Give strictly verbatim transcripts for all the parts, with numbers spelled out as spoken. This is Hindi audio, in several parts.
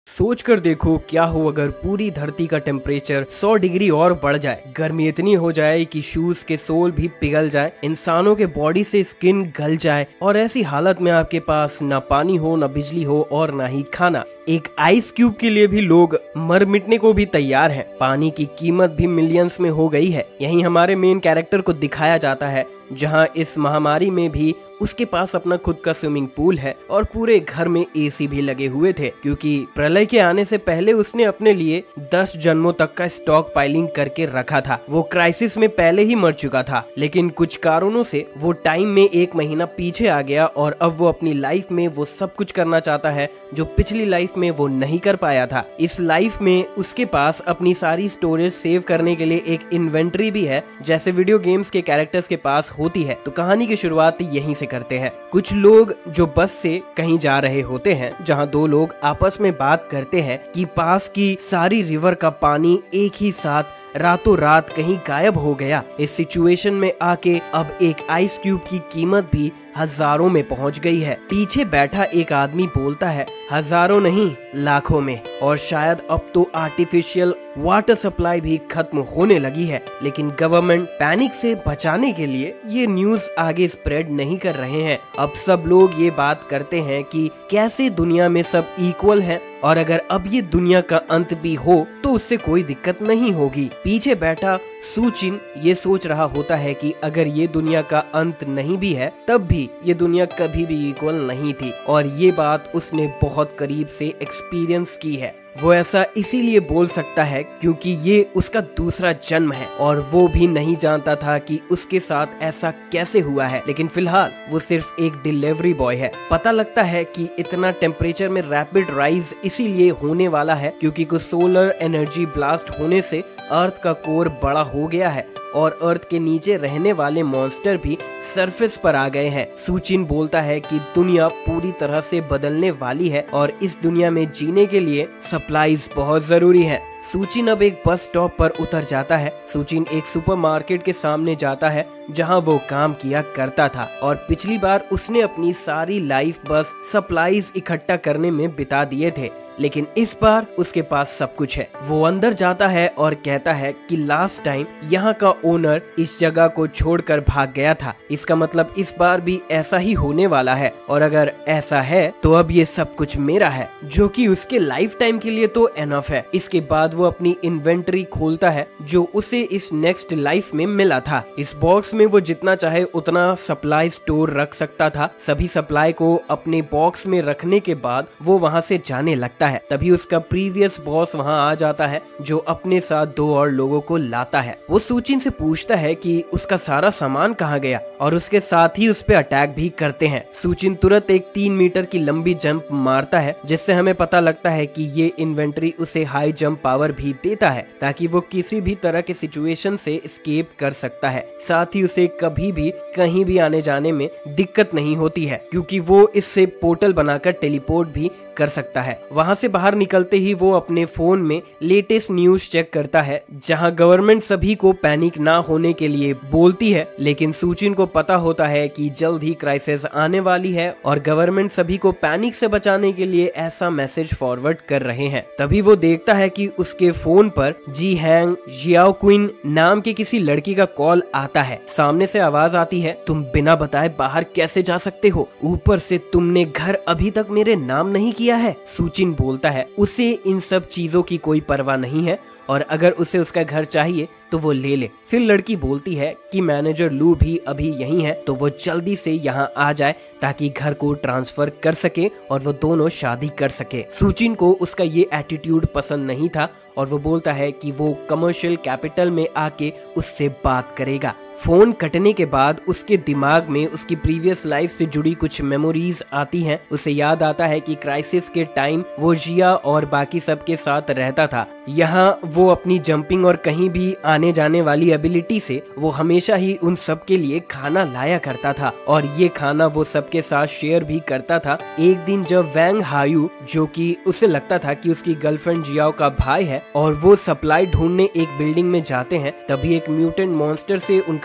सोच कर देखो क्या हो अगर पूरी धरती का टेम्परेचर सौ डिग्री और बढ़ जाए। गर्मी इतनी हो जाए कि शूज के सोल भी पिघल जाए, इंसानों के बॉडी से स्किन गल जाए और ऐसी हालत में आपके पास ना पानी हो, ना बिजली हो और ना ही खाना। एक आइस क्यूब के लिए भी लोग मर मिटने को भी तैयार हैं। पानी की कीमत भी मिलियंस में हो गई है। यहीं हमारे मेन कैरेक्टर को दिखाया जाता है, जहां इस महामारी में भी उसके पास अपना खुद का स्विमिंग पूल है और पूरे घर में एसी भी लगे हुए थे, क्योंकि प्रलय के आने से पहले उसने अपने लिए दस जन्मों तक का स्टॉक पाइलिंग करके रखा था। वो क्राइसिस में पहले ही मर चुका था, लेकिन कुछ कारणों से वो टाइम में एक महीना पीछे आ गया और अब वो अपनी लाइफ में वो सब कुछ करना चाहता है जो पिछली लाइफ में वो नहीं कर पाया था। इस लाइफ में उसके पास अपनी सारी स्टोरेज सेव करने के लिए एक इन्वेंटरी भी है, जैसे वीडियो गेम्स के कैरेक्टर्स के पास होती है। तो कहानी की शुरुआत यहीं से करते हैं। कुछ लोग जो बस से कहीं जा रहे होते हैं, जहां दो लोग आपस में बात करते हैं कि पास की सारी रिवर का पानी एक ही साथ रातों रात कहीं गायब हो गया। इस सिचुएशन में आके अब एक आइस क्यूब की कीमत भी हजारों में पहुंच गई है। पीछे बैठा एक आदमी बोलता है, हजारों नहीं लाखों में, और शायद अब तो आर्टिफिशियल वाटर सप्लाई भी खत्म होने लगी है। लेकिन गवर्नमेंट पैनिक से बचाने के लिए ये न्यूज आगे स्प्रेड नहीं कर रहे हैं। अब सब लोग ये बात करते हैं कि कैसे दुनिया में सब इक्वल है और अगर अब ये दुनिया का अंत भी हो तो उससे कोई दिक्कत नहीं होगी। पीछे बैठा सूचिन ये सोच रहा होता है कि अगर ये दुनिया का अंत नहीं भी है तब भी ये दुनिया कभी भी इक्वल नहीं थी, और ये बात उसने बहुत करीब से एक्सपीरियंस की है। वो ऐसा इसीलिए बोल सकता है क्योंकि ये उसका दूसरा जन्म है और वो भी नहीं जानता था कि उसके साथ ऐसा कैसे हुआ है। लेकिन फिलहाल वो सिर्फ एक डिलीवरी बॉय है। पता लगता है कि इतना टेम्परेचर में रैपिड राइज इसीलिए होने वाला है क्योंकि कुछ सोलर एनर्जी ब्लास्ट होने से अर्थ का कोर बड़ा हो गया है और अर्थ के नीचे रहने वाले मॉन्स्टर भी सरफेस पर आ गए हैं। सूचिन बोलता है कि दुनिया पूरी तरह से बदलने वाली है और इस दुनिया में जीने के लिए सप्लाईज बहुत जरूरी है। सूचिन अब एक बस स्टॉप पर उतर जाता है। सूचिन एक सुपरमार्केट के सामने जाता है जहां वो काम किया करता था और पिछली बार उसने अपनी सारी लाइफ बस सप्लाईज इकट्ठा करने में बिता दिए थे, लेकिन इस बार उसके पास सब कुछ है। वो अंदर जाता है और कहता है कि लास्ट टाइम यहाँ का ओनर इस जगह को छोड़कर भाग गया था। इसका मतलब इस बार भी ऐसा ही होने वाला है और अगर ऐसा है तो अब ये सब कुछ मेरा है, जो कि उसके लाइफ टाइम के लिए तो एनफ है। इसके बाद वो अपनी इन्वेंटरी खोलता है जो उसे इस नेक्स्ट लाइफ में मिला था। इस बॉक्स में वो जितना चाहे उतना सप्लाई स्टोर रख सकता था। सभी सप्लाई को अपने बॉक्स में रखने के बाद वो वहाँ से जाने लगता है। तभी उसका प्रीवियस बॉस वहां आ जाता है जो अपने साथ दो और लोगों को लाता है। वो सूचिन से पूछता है कि उसका सारा सामान कहाँ गया और उसके साथ ही उस पे अटैक भी करते हैं। सूचिन तुरंत एक तीन मीटर की लंबी जंप मारता है, जिससे हमें पता लगता है कि ये इन्वेंटरी उसे हाई जंप पावर भी देता है ताकि वो किसी भी तरह के सिचुएशन से एस्केप कर सकता है। साथ ही उसे कभी भी कहीं भी आने जाने में दिक्कत नहीं होती है क्योंकि वो इससे पोर्टल बनाकर टेलीपोर्ट भी कर सकता है। वहां से बाहर निकलते ही वो अपने फोन में लेटेस्ट न्यूज चेक करता है, जहां गवर्नमेंट सभी को पैनिक ना होने के लिए बोलती है, लेकिन सूचिन को पता होता है कि जल्द ही क्राइसिस आने वाली है और गवर्नमेंट सभी को पैनिक से बचाने के लिए ऐसा मैसेज फॉरवर्ड कर रहे हैं। तभी वो देखता है कि उसके फोन पर जी हैंग जियाओ क्विन नाम की किसी लड़की का कॉल आता है। सामने से आवाज आती है, तुम बिना बताए बाहर कैसे जा सकते हो, ऊपर से तुमने घर अभी तक मेरे नाम नहीं किया है। सूचिन बोलता है उसे इन सब चीजों की कोई परवाह नहीं है और अगर उसे उसका घर चाहिए तो वो ले ले। फिर लड़की बोलती है कि मैनेजर लू भी अभी यहीं है तो वो जल्दी से यहाँ आ जाए ताकि घर को ट्रांसफर कर सके और वो दोनों शादी कर सके। सूचिन को उसका ये एटीट्यूड पसंद नहीं था और वो बोलता है कि वो कमर्शियल कैपिटल में आके उससे बात करेगा। फोन कटने के बाद उसके दिमाग में उसकी प्रीवियस लाइफ से जुड़ी कुछ मेमोरीज आती हैं। उसे याद आता है कि क्राइसिस के टाइम वो जिया और बाकी सबके साथ रहता था। यहाँ वो अपनी जंपिंग और कहीं भी आने जाने वाली एबिलिटी से वो हमेशा ही उन सब के लिए खाना लाया करता था और ये खाना वो सबके साथ शेयर भी करता था। एक दिन जब वैंग हायू, जो कि उसे लगता था कि उसकी गर्लफ्रेंड जियाओ का भाई है, और वो सप्लाई ढूंढने एक बिल्डिंग में जाते हैं, तभी एक म्यूटेंट मॉन्स्टर से उनका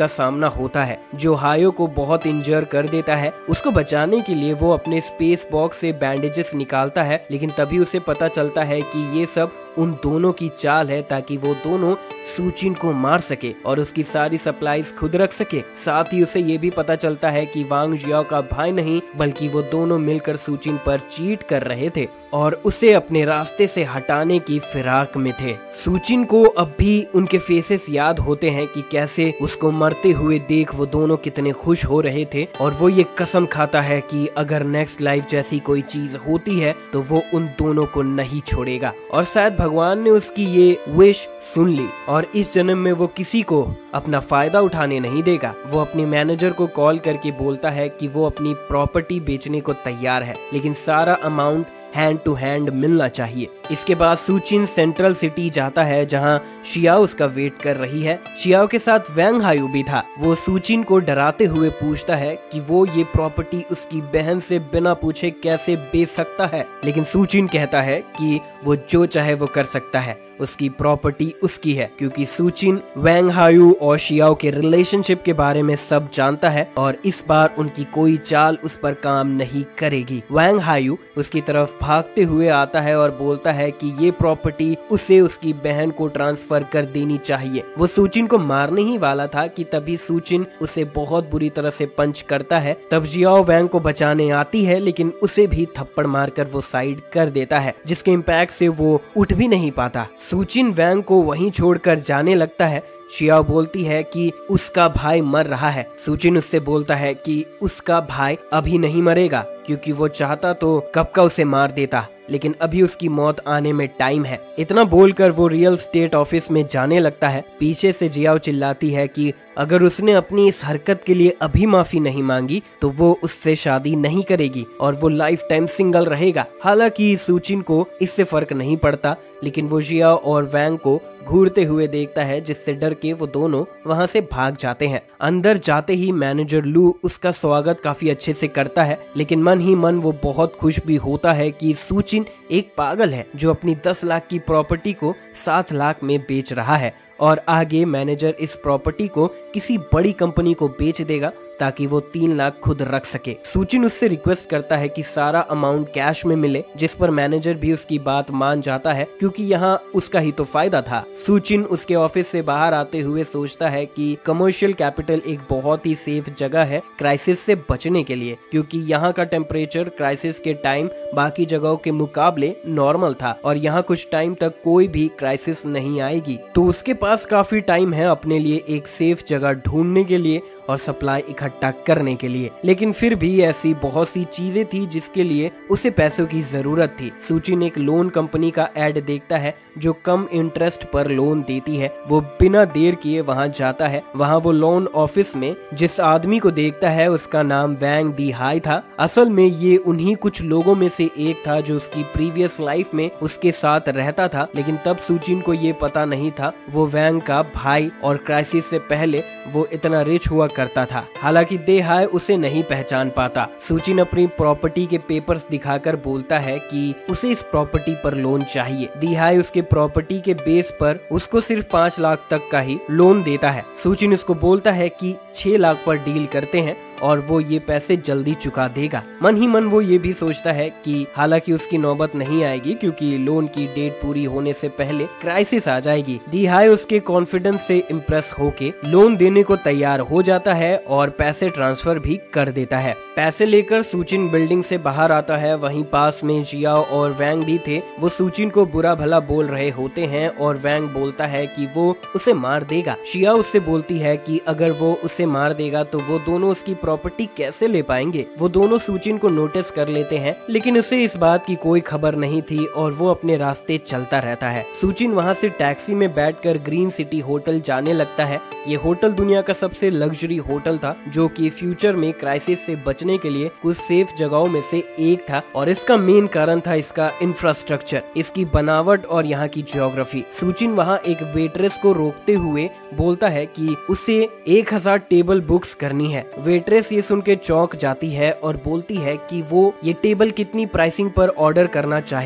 का सामना होता है जो हायो को बहुत इंजर कर देता है। उसको बचाने के लिए वो अपने स्पेस बॉक्स से बैंडेजेस निकालता है, लेकिन तभी उसे पता चलता है कि ये सब उन दोनों की चाल है ताकि वो दोनों सूचिन को मार सके और उसकी सारी सप्लाईज खुद रख सके। साथ ही उसे ये भी पता चलता है कि वांग जियाओ का भाई नहीं बल्कि वो दोनों मिलकर सूचिन पर चीट कर रहे थे और उसे अपने रास्ते से हटाने की फिराक में थे। सूचिन को अब भी उनके फेसेस याद होते हैं कि कैसे उसको मरते हुए देख वो दोनों कितने खुश हो रहे थे और वो ये कसम खाता है कि अगर नेक्स्ट लाइफ जैसी कोई चीज होती है तो वो उन दोनों को नहीं छोड़ेगा। और शायद भगवान ने उसकी ये विश सुन ली और इस जन्म में वो किसी को अपना फायदा उठाने नहीं देगा। वो अपने मैनेजर को कॉल करके बोलता है कि वो अपनी प्रॉपर्टी बेचने को तैयार है, लेकिन सारा अमाउंट हैंड टू हैंड मिलना चाहिए। इसके बाद सूचिन सेंट्रल सिटी जाता है जहां शियाओ उसका वेट कर रही है। शियाओ के साथ वैंग हायू भी था। वो सूचिन को डराते हुए पूछता है कि वो ये प्रॉपर्टी उसकी बहन से बिना पूछे कैसे बेच सकता है, लेकिन सूचिन कहता है कि वो जो चाहे वो कर सकता है, उसकी प्रॉपर्टी उसकी है, क्योंकि सूचिन वैंग हायू और शियाओ के रिलेशनशिप के बारे में सब जानता है और इस बार उनकी कोई चाल उस पर काम नहीं करेगी। वैंग हायू उसकी तरफ भागते हुए आता है और बोलता है कि ये प्रॉपर्टी उसे उसकी बहन को ट्रांसफर कर देनी चाहिए। वो सूचिन को मारने ही वाला था कि तभी सूचिन उसे बहुत बुरी तरह से पंच करता है। तब जियाओ वैंग को बचाने आती है, लेकिन उसे भी थप्पड़ मारकर वो साइड कर देता है, जिसके इम्पैक्ट से वो उठ भी नहीं पाता। सूचिन वैंग को वहीं छोड़कर जाने लगता है। शियाओ बोलती है कि उसका भाई मर रहा है। सूचिन उससे बोलता है कि उसका भाई अभी नहीं मरेगा, क्योंकि वो चाहता तो कब का उसे मार देता, लेकिन अभी उसकी मौत आने में टाइम है। इतना बोलकर वो रियल स्टेट ऑफिस में जाने लगता है। पीछे से जियाओ चिल्लाती है कि अगर उसने अपनी इस हरकत के लिए अभी माफी नहीं मांगी तो वो उससे शादी नहीं करेगी और वो लाइफ टाइम सिंगल रहेगा। हालांकि सूचिन को इससे फर्क नहीं पड़ता, लेकिन वो जियाओ और वैंग को घूरते हुए देखता है, जिससे डर के वो दोनों वहां से भाग जाते हैं। अंदर जाते ही मैनेजर लू उसका स्वागत काफी अच्छे से करता है, लेकिन मन ही मन वो बहुत खुश भी होता है कि सूचिन एक पागल है जो अपनी दस लाख की प्रॉपर्टी को सात लाख में बेच रहा है और आगे मैनेजर इस प्रॉपर्टी को किसी बड़ी कंपनी को बेच देगा ताकि वो तीन लाख खुद रख सके। सूचिन उससे रिक्वेस्ट करता है कि सारा अमाउंट कैश में मिले, जिस पर मैनेजर भी उसकी बात मान जाता है, क्योंकि यहाँ उसका ही तो फायदा था। सूचिन उसके ऑफिस से बाहर आते हुए सोचता है कि कमर्शियल कैपिटल एक बहुत ही सेफ जगह है क्राइसिस से बचने के लिए, क्योंकि यहाँ का टेम्परेचर क्राइसिस के टाइम बाकी जगहों के मुकाबले नॉर्मल था और यहाँ कुछ टाइम तक कोई भी क्राइसिस नहीं आएगी। तो उसके पास काफी टाइम है अपने लिए एक सेफ जगह ढूंढने के लिए और सप्लाई इकट्ठा करने के लिए। लेकिन फिर भी ऐसी बहुत सी चीजें थी जिसके लिए उसे पैसों की जरूरत थी। सूचिन एक लोन कंपनी का एड देखता है जो कम इंटरेस्ट पर लोन देती है। वो बिना देर किए वहां जाता है। वहां वो लोन ऑफिस में जिस आदमी को देखता है उसका नाम वैंग दी हाई था। असल में ये उन्हीं कुछ लोगों में से एक था जो उसकी प्रीवियस लाइफ में उसके साथ रहता था, लेकिन तब सूचिन को ये पता नहीं था वो वैंग का भाई और क्राइसिस से पहले वो इतना रिच हुआ करता था। हालांकि दे हाय उसे नहीं पहचान पाता। सूचिन अपनी प्रॉपर्टी के पेपर्स दिखाकर बोलता है कि उसे इस प्रॉपर्टी पर लोन चाहिए। दी हाय उसके प्रॉपर्टी के बेस पर उसको सिर्फ पाँच लाख तक का ही लोन देता है। सूचिन उसको बोलता है कि छह लाख पर डील करते हैं और वो ये पैसे जल्दी चुका देगा। मन ही मन वो ये भी सोचता है कि हालांकि उसकी नौबत नहीं आएगी, क्योंकि लोन की डेट पूरी होने से पहले क्राइसिस आ जाएगी। दी हाय उसके कॉन्फिडेंस से इम्प्रेस होके लोन देने को तैयार हो जाता है और पैसे ट्रांसफर भी कर देता है। पैसे लेकर सूचिन बिल्डिंग से बाहर आता है। वहीं पास में जियाओ और वैंग भी थे। वो सूचिन को बुरा भला बोल रहे होते हैं और वैंग बोलता है कि वो उसे मार देगा। जियाओ उससे बोलती है कि अगर वो उसे मार देगा तो वो दोनों उसकी प्रॉपर्टी कैसे ले पाएंगे। वो दोनों सूचिन को नोटिस कर लेते हैं, लेकिन उसे इस बात की कोई खबर नहीं थी और वो अपने रास्ते चलता रहता है। सूचिन वहाँ से टैक्सी में बैठकर ग्रीन सिटी होटल जाने लगता है। ये होटल दुनिया का सबसे लग्जरी होटल था जो कि फ्यूचर में क्राइसिस से बचने के लिए कुछ सेफ जगहों में से एक था और इसका मेन कारण था इसका इंफ्रास्ट्रक्चर, इसकी बनावट और यहाँ की ज्योग्राफी। सूचिन वहाँ एक वेट्रेस को रोकते हुए बोलता है कि उसे एक हजार टेबल बुक्स करनी है। वेट्रेस ये सुन के चौंक जाती है और बोलती है कि वो ये टेबल कितनी प्राइसिंग पर ऑर्डर करना चाहेगा।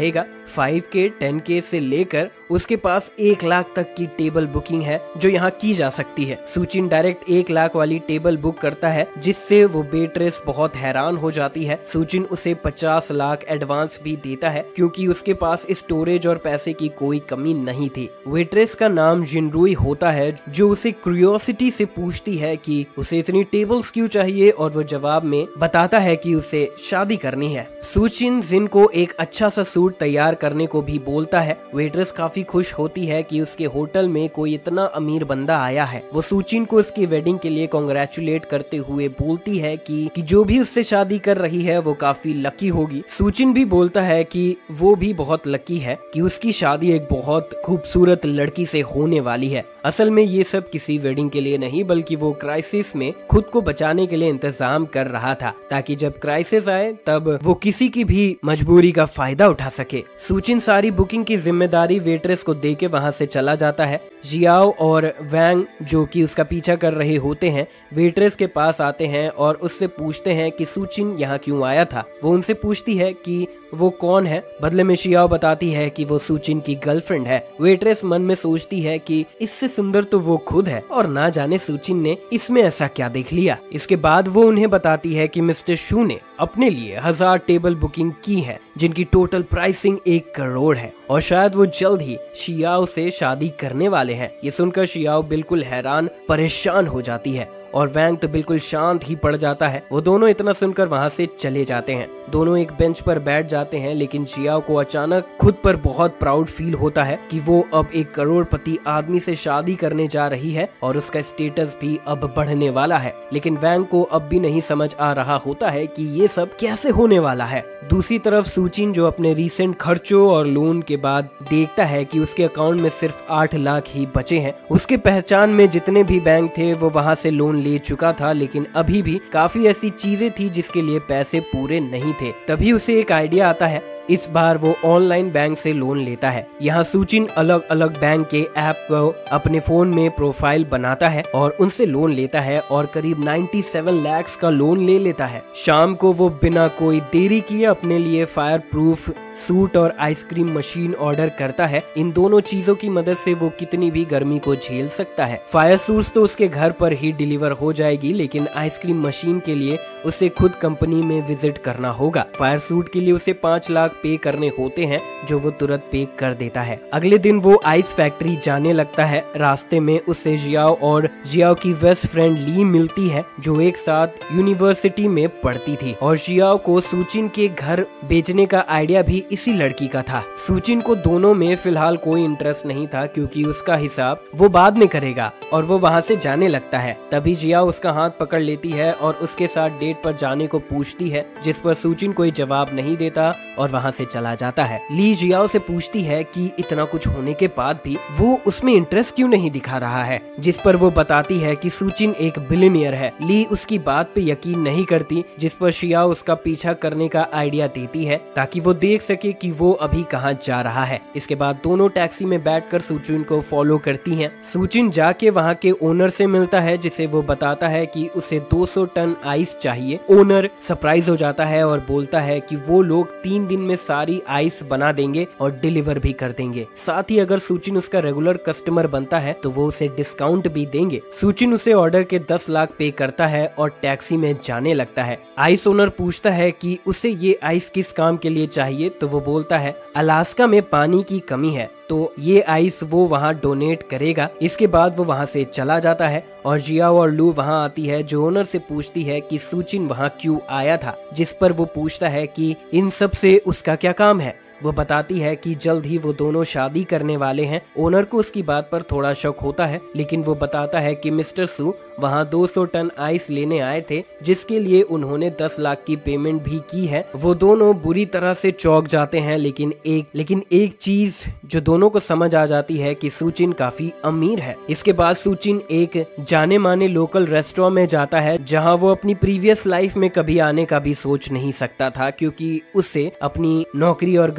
फाइव के, टेन के से लेकर उसके पास एक लाख तक की टेबल बुकिंग है जो यहाँ की जा सकती है। सुचिन डायरेक्ट एक लाख वाली टेबल बुक करता है, जिससे वो वेट्रेस बहुत हैरान हो जाती है। सुचिन उसे पचास लाख एडवांस भी देता है क्योंकि उसके पास स्टोरेज और पैसे की कोई कमी नहीं थी। वेट्रेस का नाम जिनरुई होता है, जो उसे क्यूरियोसिटी से पूछती है कि उसे इतनी टेबल्स क्यों चाहिए, और वो जवाब में बताता है कि उसे शादी करनी है। सुचिन जिन को एक अच्छा सा सूट तैयार करने को भी बोलता है। वेट्रेस काफी खुश होती है कि उसके होटल में कोई इतना अमीर बंदा आया है। वो सुचिन को उसकी वेडिंग के लिए कांग्रेचुलेट करते हुए बोलती है कि, कि जो भी उससे शादी कर रही है वो काफी लकी होगी। सुचिन भी बोलता है कि वो भी बहुत लकी है कि उसकी शादी एक बहुत खूबसूरत लड़की से होने वाली है। असल में ये सब किसी वेडिंग के लिए नहीं, बल्कि वो क्राइसिस में खुद को बचाने के लिए इंतजाम कर रहा था, ताकि जब क्राइसिस आए तब वो किसी की भी मजबूरी का फायदा उठा सके। सुचिन सारी बुकिंग की जिम्मेदारी वेट्रेस को देके वहां से चला जाता है। जियाओ और वैंग, जो कि उसका पीछा कर रहे होते हैं, वेट्रेस के पास आते हैं और उससे पूछते हैं कि सुचिन यहाँ क्यों आया था। वो उनसे पूछती है कि वो कौन है। बदले में शियाओ बताती है कि वो सुचिन की गर्लफ्रेंड है। वेट्रेस मन में सोचती है कि इससे सुंदर तो वो खुद है, और ना जाने सुचिन ने इसमें ऐसा क्या देख लिया। इसके बाद वो उन्हें बताती है कि मिस्टर शू ने अपने लिए हजार टेबल बुकिंग की है, जिनकी टोटल प्राइसिंग एक करोड़ है, और शायद वो जल्द ही शियाओ से शादी करने वाले हैं। ये सुनकर शियाओ बिल्कुल हैरान परेशान हो जाती है, और वैंग तो बिल्कुल शांत ही पड़ जाता है। वो दोनों इतना सुनकर वहाँ से चले जाते हैं। दोनों एक बेंच पर बैठ जाते हैं, लेकिन जियाओ को अचानक खुद पर बहुत प्राउड फील होता है कि वो अब एक करोड़पति आदमी से शादी करने जा रही है, और उसका स्टेटस भी अब बढ़ने वाला है। लेकिन वैंग को अब भी नहीं समझ आ रहा होता है कि ये सब कैसे होने वाला है। दूसरी तरफ सुचिन, जो अपने रिसेंट खर्चों और लोन के बाद देखता है कि उसके अकाउंट में सिर्फ आठ लाख ही बचे हैं। उसके पहचान में जितने भी बैंक थे वो वहाँ से लोन ले चुका था, लेकिन अभी भी काफी ऐसी चीजें थी जिसके लिए पैसे पूरे नहीं थे। तभी उसे एक आइडिया आता है। इस बार वो ऑनलाइन बैंक से लोन लेता है। यहाँ सुचिन अलग अलग बैंक के ऐप को अपने फोन में प्रोफाइल बनाता है और उनसे लोन लेता है, और करीब सत्तानवे लाख का लोन ले लेता है। शाम को वो बिना कोई देरी किए अपने लिए फायर प्रूफ सूट और आइसक्रीम मशीन ऑर्डर करता है। इन दोनों चीजों की मदद से वो कितनी भी गर्मी को झेल सकता है। फायर सूट तो उसके घर पर ही डिलीवर हो जाएगी, लेकिन आइसक्रीम मशीन के लिए उसे खुद कंपनी में विजिट करना होगा। फायर सूट के लिए उसे पाँच लाख पे करने होते हैं, जो वो तुरंत पे कर देता है। अगले दिन वो आइस फैक्ट्री जाने लगता है। रास्ते में उससे जियाओ और जियाओ की बेस्ट फ्रेंड ली मिलती है, जो एक साथ यूनिवर्सिटी में पढ़ती थी, और जियाओ को सुचिन के घर बेचने का आइडिया भी इसी लड़की का था। सुचिन को दोनों में फिलहाल कोई इंटरेस्ट नहीं था, क्योंकि उसका हिसाब वो बाद में करेगा, और वो वहाँ से जाने लगता है। तभी जियाओ उसका हाथ पकड़ लेती है और उसके साथ डेट पर जाने को पूछती है, जिस पर सुचिन कोई जवाब नहीं देता और वहाँ से चला जाता है। ली जियाओ से पूछती है कि इतना कुछ होने के बाद भी वो उसमें इंटरेस्ट क्यों नहीं दिखा रहा है, जिस पर वो बताती है कि सुचिन एक बिलियनियर है। ली उसकी बात पे यकीन नहीं करती, जिस पर जियाओ उसका पीछा करने का आइडिया देती है ताकि वो देख सके कि वो अभी कहाँ जा रहा है। इसके बाद दोनों टैक्सी में बैठकर सुचिन को फॉलो करती हैं। सुचिन जाके वहाँ के ओनर से मिलता है, जिसे वो बताता है कि उसे दो सौ टन आइस चाहिए। ओनर सरप्राइज हो जाता है और बोलता है कि वो लोग तीन दिन में सारी आइस बना देंगे और डिलीवर भी कर देंगे। साथ ही अगर सुचिन उसका रेगुलर कस्टमर बनता है तो वो उसे डिस्काउंट भी देंगे। सुचिन उसे ऑर्डर के दस लाख पे करता है और टैक्सी में जाने लगता है। आइस ओनर पूछता है कि उसे ये आइस किस काम के लिए चाहिए, तो वो बोलता है अलास्का में पानी की कमी है, तो ये आइस वो वहाँ डोनेट करेगा। इसके बाद वो वहाँ से चला जाता है और जियाओ और लू वहाँ आती है, जो ओनर से पूछती है कि सुचिन वहाँ क्यों आया था, जिस पर वो पूछता है कि इन सब से उसका क्या काम है। वो बताती है कि जल्द ही वो दोनों शादी करने वाले हैं। ओनर को उसकी बात पर थोड़ा शक होता है, लेकिन वो बताता है कि मिस्टर सू वहाँ दो सौ टन आइस लेने आए थे, जिसके लिए उन्होंने दस लाख की पेमेंट भी की है। वो दोनों बुरी तरह से चौंक जाते हैं, लेकिन एक लेकिन एक चीज जो दोनों को समझ आ जाती है कि सुचिन काफी अमीर है। इसके बाद सुचिन एक जाने माने लोकल रेस्टोरेंट में जाता है, जहाँ वो अपनी प्रीवियस लाइफ में कभी आने का भी सोच नहीं सकता था, क्योंकि उसे अपनी नौकरी और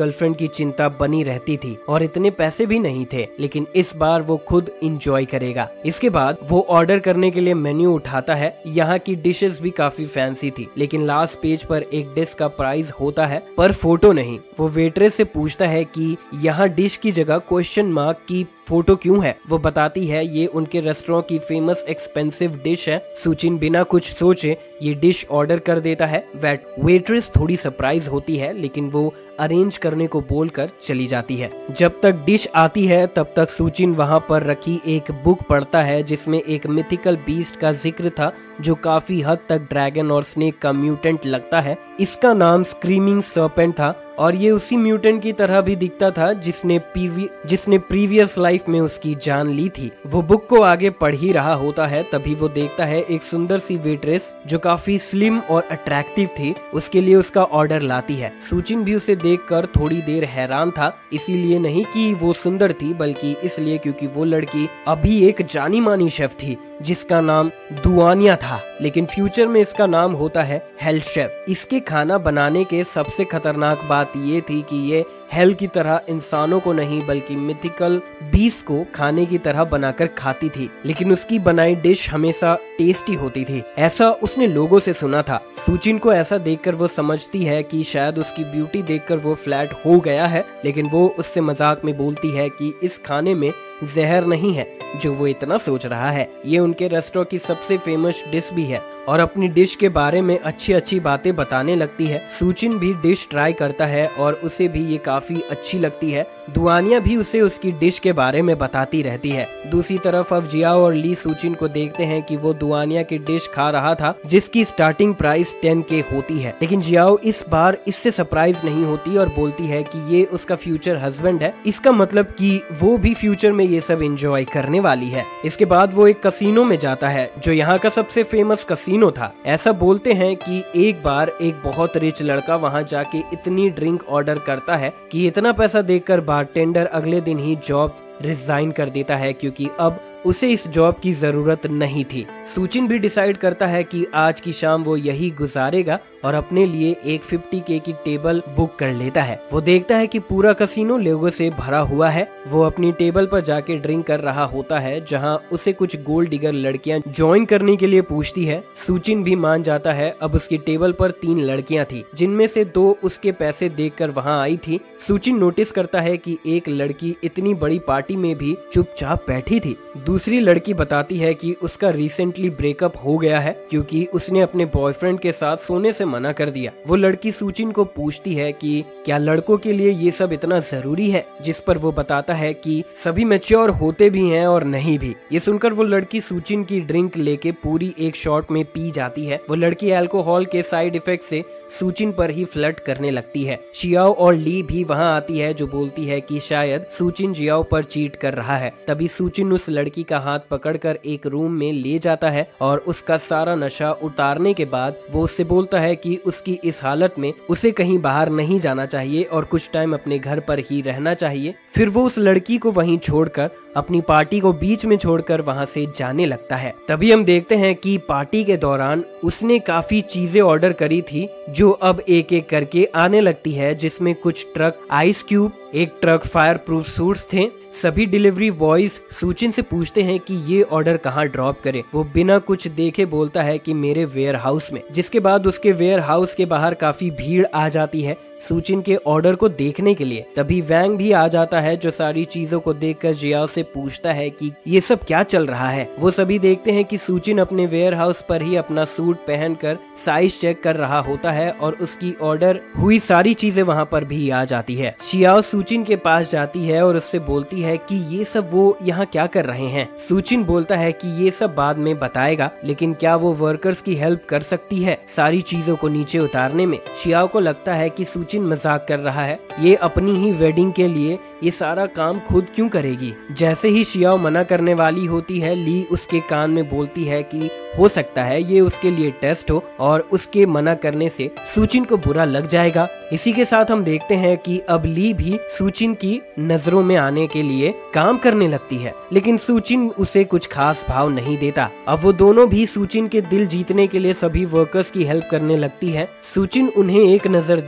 गर्लफ्रेंड की चिंता बनी रहती थी और इतने पैसे भी नहीं थे, लेकिन इस बार वो खुद इंजॉय करेगा। इसके बाद वो ऑर्डर करने के लिए मेन्यू उठाता है। यहाँ की डिशेस भी काफी फैंसी थी, लेकिन लास्ट पेज पर एक डिश का प्राइस होता है पर फोटो नहीं। वो वेट्रेस से पूछता है कि यहाँ डिश की जगह क्वेश्चन मार्क की फोटो क्यों है। वो बताती है ये उनके रेस्टोरेंट की फेमस एक्सपेंसिव डिश है। सुचिन बिना कुछ सोचे ये डिश ऑर्डर कर देता है। वेट वेट्रेस थोड़ी सरप्राइज होती है, लेकिन वो अरेंज करने को बोलकर चली जाती है। जब तक डिश आती है तब तक सुचिन वहां पर रखी एक बुक पढ़ता है जिसमें एक मिथिकल बीस्ट का जिक्र था जो काफी हद तक ड्रैगन और स्नेक का म्यूटेंट लगता है। इसका नाम स्क्रीमिंग सर्पेंट था और ये उसी म्यूटेंट की तरह भी दिखता था जिसने प्रीवी जिसने प्रीवियस लाइफ में उसकी जान ली थी। वो बुक को आगे पढ़ ही रहा होता है, तभी वो देखता है एक सुंदर सी वेट्रेस जो काफी स्लिम और अट्रैक्टिव थी उसके लिए उसका ऑर्डर लाती है। सुचिन भी उसे देखकर थोड़ी देर हैरान था, इसीलिए नहीं कि वो सुंदर थी बल्कि इसलिए क्योंकि वो लड़की अभी एक जानी मानी शेफ थी जिसका नाम दुआनिया था, लेकिन फ्यूचर में इसका नाम होता है हेल शेफ। इसके खाना बनाने के सबसे खतरनाक बात ये थी कि ये हेल की तरह इंसानों को नहीं बल्कि मिथिकल बीस्ट को खाने की तरह बनाकर खाती थी, लेकिन उसकी बनाई डिश हमेशा टेस्टी होती थी, ऐसा उसने लोगों से सुना था। सुचिन को ऐसा देखकर वो समझती है कि शायद उसकी ब्यूटी देखकर वो फ्लैट हो गया है, लेकिन वो उससे मजाक में बोलती है कि इस खाने में जहर नहीं है जो वो इतना सोच रहा है। ये उनके रेस्टोरेंट की सबसे फेमस डिश भी है और अपनी डिश के बारे में अच्छी अच्छी बातें बताने लगती है। सुचिन भी डिश ट्राई करता है और उसे भी ये काफी अच्छी लगती है। दुआनिया भी उसे उसकी डिश के बारे में बताती रहती है। दूसरी तरफ अब जियाओ और ली सुचिन को देखते हैं कि वो दुआनिया की डिश खा रहा था जिसकी स्टार्टिंग प्राइस टेन के होती है, लेकिन जियाओ इस बार इससे सरप्राइज नहीं होती और बोलती है कि ये उसका फ्यूचर हस्बैंड है, इसका मतलब कि वो भी फ्यूचर में ये सब एंजॉय करने वाली है। इसके बाद वो एक कसिनो में जाता है जो यहाँ का सबसे फेमस कसिनो था। ऐसा बोलते हैं कि एक बार एक बहुत रिच लड़का वहाँ जाके इतनी ड्रिंक ऑर्डर करता है कि इतना पैसा देखकर बारटेंडर अगले दिन ही जॉब रिजाइन कर देता है क्योंकि अब उसे इस जॉब की जरूरत नहीं थी। सुचिन भी डिसाइड करता है कि आज की शाम वो यही गुजारेगा और अपने लिए एक फिफ्टी के की टेबल बुक कर लेता है। वो देखता है कि पूरा कसिनो लोगों से भरा हुआ है। वो अपनी टेबल पर जाके ड्रिंक कर रहा होता है जहां उसे कुछ गोल्ड डिगर लड़कियां ज्वाइन करने के लिए पूछती है। सुचिन भी मान जाता है। अब उसकी टेबल पर तीन लड़कियां थी जिनमें से दो उसके पैसे देखकर वहां आई थी। सुचिन नोटिस करता है कि एक लड़की इतनी बड़ी पार्टी में भी चुपचाप बैठी थी। दूसरी लड़की बताती है कि उसका रिसेंटली ब्रेकअप हो गया है क्योंकि उसने अपने बॉयफ्रेंड के साथ सोने से मना कर दिया। वो लड़की सुचिन को पूछती है कि क्या लड़कों के लिए ये सब इतना जरूरी है, जिस पर वो बताता है कि सभी मैच्योर होते भी हैं और नहीं भी। ये सुनकर वो लड़की सुचिन की ड्रिंक लेके पूरी एक शॉट में पी जाती है। वो लड़की अल्कोहल के साइड इफेक्ट से सुचिन पर ही फ्लर्ट करने लगती है। जियाओ और ली भी वहाँ आती है जो बोलती है कि शायद सुचिन जियाओ पर चीट कर रहा है। तभी सुचिन उस लड़की का हाथ पकड़कर एक रूम में ले जाता है और उसका सारा नशा उतारने के बाद वो उससे बोलता है कि उसकी इस हालत में उसे कहीं बाहर नहीं जाना चाहिए और कुछ टाइम अपने घर पर ही रहना चाहिए। फिर वो उस लड़की को वहीं छोड़कर अपनी पार्टी को बीच में छोड़कर वहां से जाने लगता है। तभी हम देखते हैं कि पार्टी के दौरान उसने काफी चीजें ऑर्डर करी थी जो अब एक एक करके आने लगती है, जिसमें कुछ ट्रक आइस क्यूब, एक ट्रक फायर प्रूफ सूट्स थे। सभी डिलीवरी बॉयज सुचिन से पूछते हैं कि ये ऑर्डर कहाँ ड्रॉप करे। वो बिना कुछ देखे बोलता है कि मेरे वेयर हाउस में, जिसके बाद उसके वेयर हाउस के बाहर काफी भीड़ आ जाती है सुचिन के ऑर्डर को देखने के लिए। तभी वैंग भी आ जाता है जो सारी चीजों को देखकर जियाओ से पूछता है कि ये सब क्या चल रहा है। वो सभी देखते हैं कि सुचिन अपने वेयर हाउस पर ही अपना सूट पहनकर साइज चेक कर रहा होता है और उसकी ऑर्डर हुई सारी चीजें वहाँ पर भी आ जाती है। जियाओ सुचिन के पास जाती है और उससे बोलती है कि ये सब वो यहाँ क्या कर रहे हैं। सुचिन बोलता है कि ये सब बाद में बताएगा, लेकिन क्या वो वर्कर्स की हेल्प कर सकती है सारी चीजों को नीचे उतारने में। जियाओ को लगता है कि सुचिन मजाक कर रहा है, ये अपनी ही वेडिंग के लिए ये सारा काम खुद क्यों करेगी। जैसे ही जियाओ मना करने वाली होती है, ली उसके कान में बोलती है कि हो सकता है ये उसके लिए टेस्ट हो और उसके मना करने से सुचिन को बुरा लग जाएगा। इसी के साथ हम देखते हैं कि अब ली भी सुचिन की नजरों में आने के लिए काम करने लगती है, लेकिन सुचिन उसे कुछ खास भाव नहीं देता। अब वो दोनों भी सुचिन के दिल जीतने के लिए सभी वर्कर्स की हेल्प करने लगती है। सुचिन उन्हें एक नजर देखता है,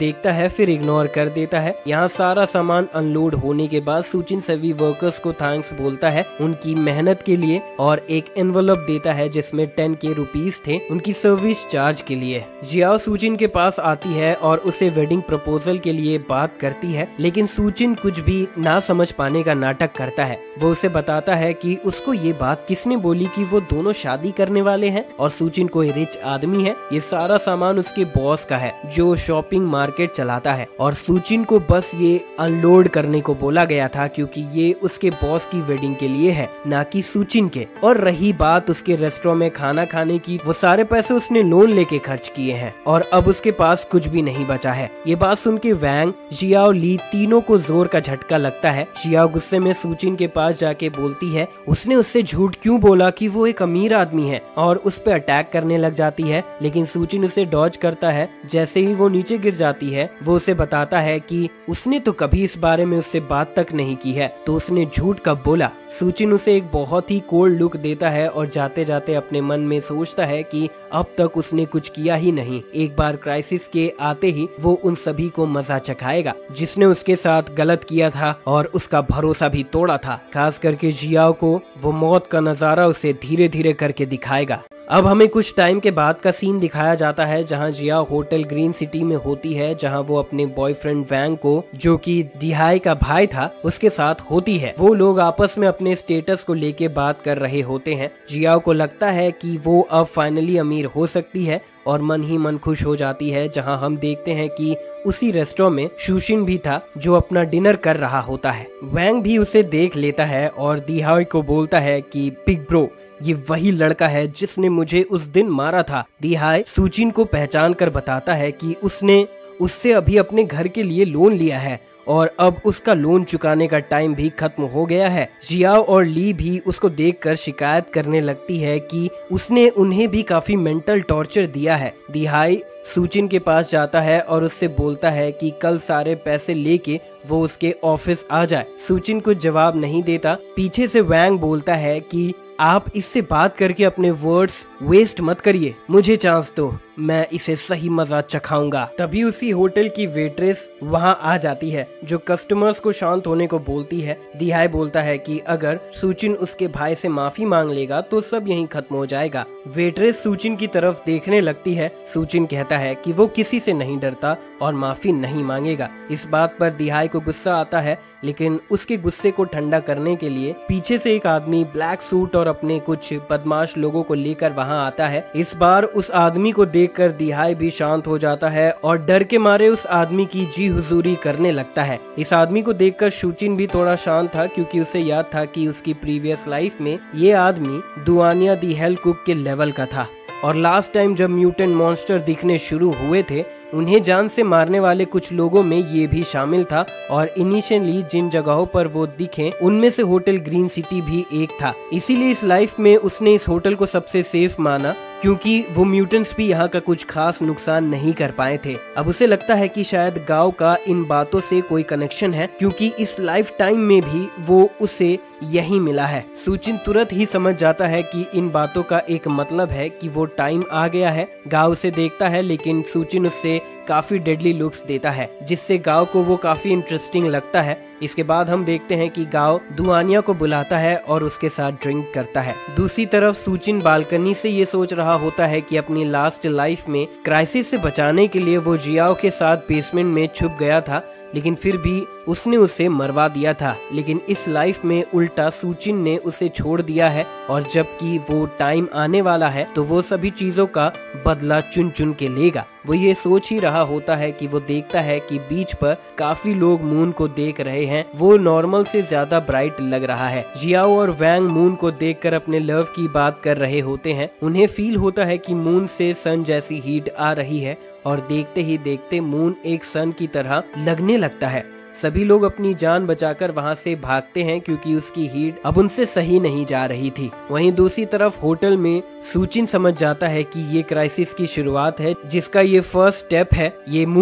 फिर इग्नोर कर देता है। यहाँ सारा सामान अनलोड होने के बाद सुचिन सभी वर्कर्स को थैंक्स बोलता है उनकी मेहनत के लिए और एक एनवलप देता है जिसमें टेन के रुपीस थे उनकी सर्विस चार्ज के लिए। जियाओ सुचिन के पास आती है और उसे वेडिंग प्रपोजल के लिए बात करती है, लेकिन सुचिन कुछ भी ना समझ पाने का नाटक करता है। वो उसे बताता है कि उसको ये बात किसने बोली कि वो दोनों शादी करने वाले हैं और सुचिन कोई रिच आदमी है। ये सारा सामान उसके बॉस का है जो शॉपिंग मार्केट चलाता है और सुचिन को बस ये अनलोड करने को बोला गया था क्योंकि ये उसके बॉस की वेडिंग के लिए है, ना कि सुचिन के। और रही बात उसके रेस्टोरेंट में खाना खाने की, वो सारे पैसे उसने लोन लेके खर्च किए हैं और अब उसके पास कुछ भी नहीं बचा है। ये बात सुन के वैंग, जियाओ, ली तीनों को जोर का झटका लगता है। जियाओ गुस्से में सुचिन के पास जाके बोलती है उसने उससे झूठ क्यों बोला कि वो एक अमीर आदमी है और उस पर अटैक करने लग जाती है, लेकिन सुचिन उसे डॉज करता है। जैसे ही वो नीचे गिर जाती है वो उसे बताता है कि उसने तो कभी इस बारे में उससे बात तक नहीं की है, तो उसने झूठ कब बोला। सुचिन उसे एक बहुत ही कोल्ड लुक देता है और जाते जाते अपने मन में सोचता है कि अब तक उसने कुछ किया ही नहीं, एक बार क्राइसिस के आते ही वो उन सभी को मजा चखाएगा जिसने उसके साथ गलत किया था और उसका भरोसा भी तोड़ा था। खास करके जियाओ को वो मौत का नजारा उसे धीरे धीरे करके दिखाएगा। अब हमें कुछ टाइम के बाद का सीन दिखाया जाता है जहां जिया होटल ग्रीन सिटी में होती है, जहां वो अपने बॉयफ्रेंड वैंग को, जो कि डिहाई का भाई था, उसके साथ होती है। वो लोग आपस में अपने स्टेटस को लेके बात कर रहे होते हैं। जियाओ को लगता है कि वो अब फाइनली अमीर हो सकती है और मन ही मन खुश हो जाती है। जहां हम देखते हैं कि उसी रेस्टोरेंट में सुचिन भी था जो अपना डिनर कर रहा होता है। वैंग भी उसे देख लेता है और डिहाई को बोलता है कि बिग ब्रो, ये वही लड़का है जिसने मुझे उस दिन मारा था। डिहाई सुचिन को पहचान कर बताता है कि उसने उससे अभी अपने घर के लिए लोन लिया है और अब उसका लोन चुकाने का टाइम भी खत्म हो गया है। जियाओ और ली भी उसको देखकर शिकायत करने लगती है कि उसने उन्हें भी काफी मेंटल टॉर्चर दिया है। डिहाई सुचिन के पास जाता है और उससे बोलता है कि कल सारे पैसे लेके वो उसके ऑफिस आ जाए। सुचिन कुछ जवाब नहीं देता। पीछे से वैंग बोलता है कि आप इससे बात करके अपने वर्ड्स वेस्ट मत करिए, मुझे चांस दो, मैं इसे सही मजा चखाऊंगा। तभी उसी होटल की वेट्रेस वहां आ जाती है जो कस्टमर्स को शांत होने को बोलती है। डिहाई बोलता है कि अगर सुचिन उसके भाई से माफी मांग लेगा तो सब यहीं खत्म हो जाएगा। वेट्रेस सुचिन की तरफ देखने लगती है। सुचिन कहता है कि वो किसी से नहीं डरता और माफी नहीं मांगेगा। इस बात पर डिहाई को गुस्सा आता है, लेकिन उसके गुस्से को ठंडा करने के लिए पीछे से एक आदमी ब्लैक सूट और अपने कुछ बदमाश लोगों को लेकर वहां आता है। इस बार उस आदमी को देखकर डिहाई भी शांत हो जाता है और डर के मारे उस आदमी की जी हुजूरी करने लगता है। इस आदमी को देखकर सुचिन भी थोड़ा शांत था क्योंकि उसे याद था कि उसकी प्रीवियस लाइफ में ये आदमी दुआनिया दी हेल कुक के लेवल का था और लास्ट टाइम जब म्यूटेंट मॉन्स्टर दिखने शुरू हुए थे उन्हें जान से मारने वाले कुछ लोगों में ये भी शामिल था और इनिशियली जिन जगहों पर वो दिखे उनमें से होटल ग्रीन सिटी भी एक था। इसीलिए इस लाइफ में उसने इस होटल को सबसे सेफ माना क्योंकि वो म्यूटेंट्स भी यहाँ का कुछ खास नुकसान नहीं कर पाए थे। अब उसे लगता है कि शायद गांव का इन बातों से कोई कनेक्शन है क्योंकि इस लाइफ टाइम में भी वो उसे यही मिला है। सुचिन तुरंत ही समझ जाता है कि इन बातों का एक मतलब है कि वो टाइम आ गया है। गांव उसे देखता है लेकिन सुचिन उससे काफी डेडली लुक्स देता है जिससे गांव को वो काफी इंटरेस्टिंग लगता है। इसके बाद हम देखते हैं कि गांव दुआनिया को बुलाता है और उसके साथ ड्रिंक करता है। दूसरी तरफ सुचिन बालकनी से ये सोच रहा होता है कि अपनी लास्ट लाइफ में क्राइसिस से बचाने के लिए वो जियाओ के साथ बेसमेंट में छुप गया था, लेकिन फिर भी उसने उसे मरवा दिया था। लेकिन इस लाइफ में उल्टा सुचिन ने उसे छोड़ दिया है और जबकि वो टाइम आने वाला है तो वो सभी चीजों का बदला चुन चुन के लेगा। वो ये सोच ही रहा होता है कि वो देखता है कि बीच पर काफी लोग मून को देख रहे हैं। वो नॉर्मल से ज्यादा ब्राइट लग रहा है। जियाओ और वैंग मून को देखकर अपने लव की बात कर रहे होते हैं। उन्हें फील होता है कि मून से सन जैसी हीट आ रही है और देखते ही देखते मून एक सन की तरह लगने लगता है। सभी लोग अपनी जान बचाकर वहां से भागते हैं क्योंकि उसकी हीट अब उनसे सही नहीं जा रही थी। वहीं दूसरी तरफ होटल में सुचिन समझ जाता है कि ये क्राइसिस की शुरुआत है जिसका ये फर्स्ट स्टेप है। ये मून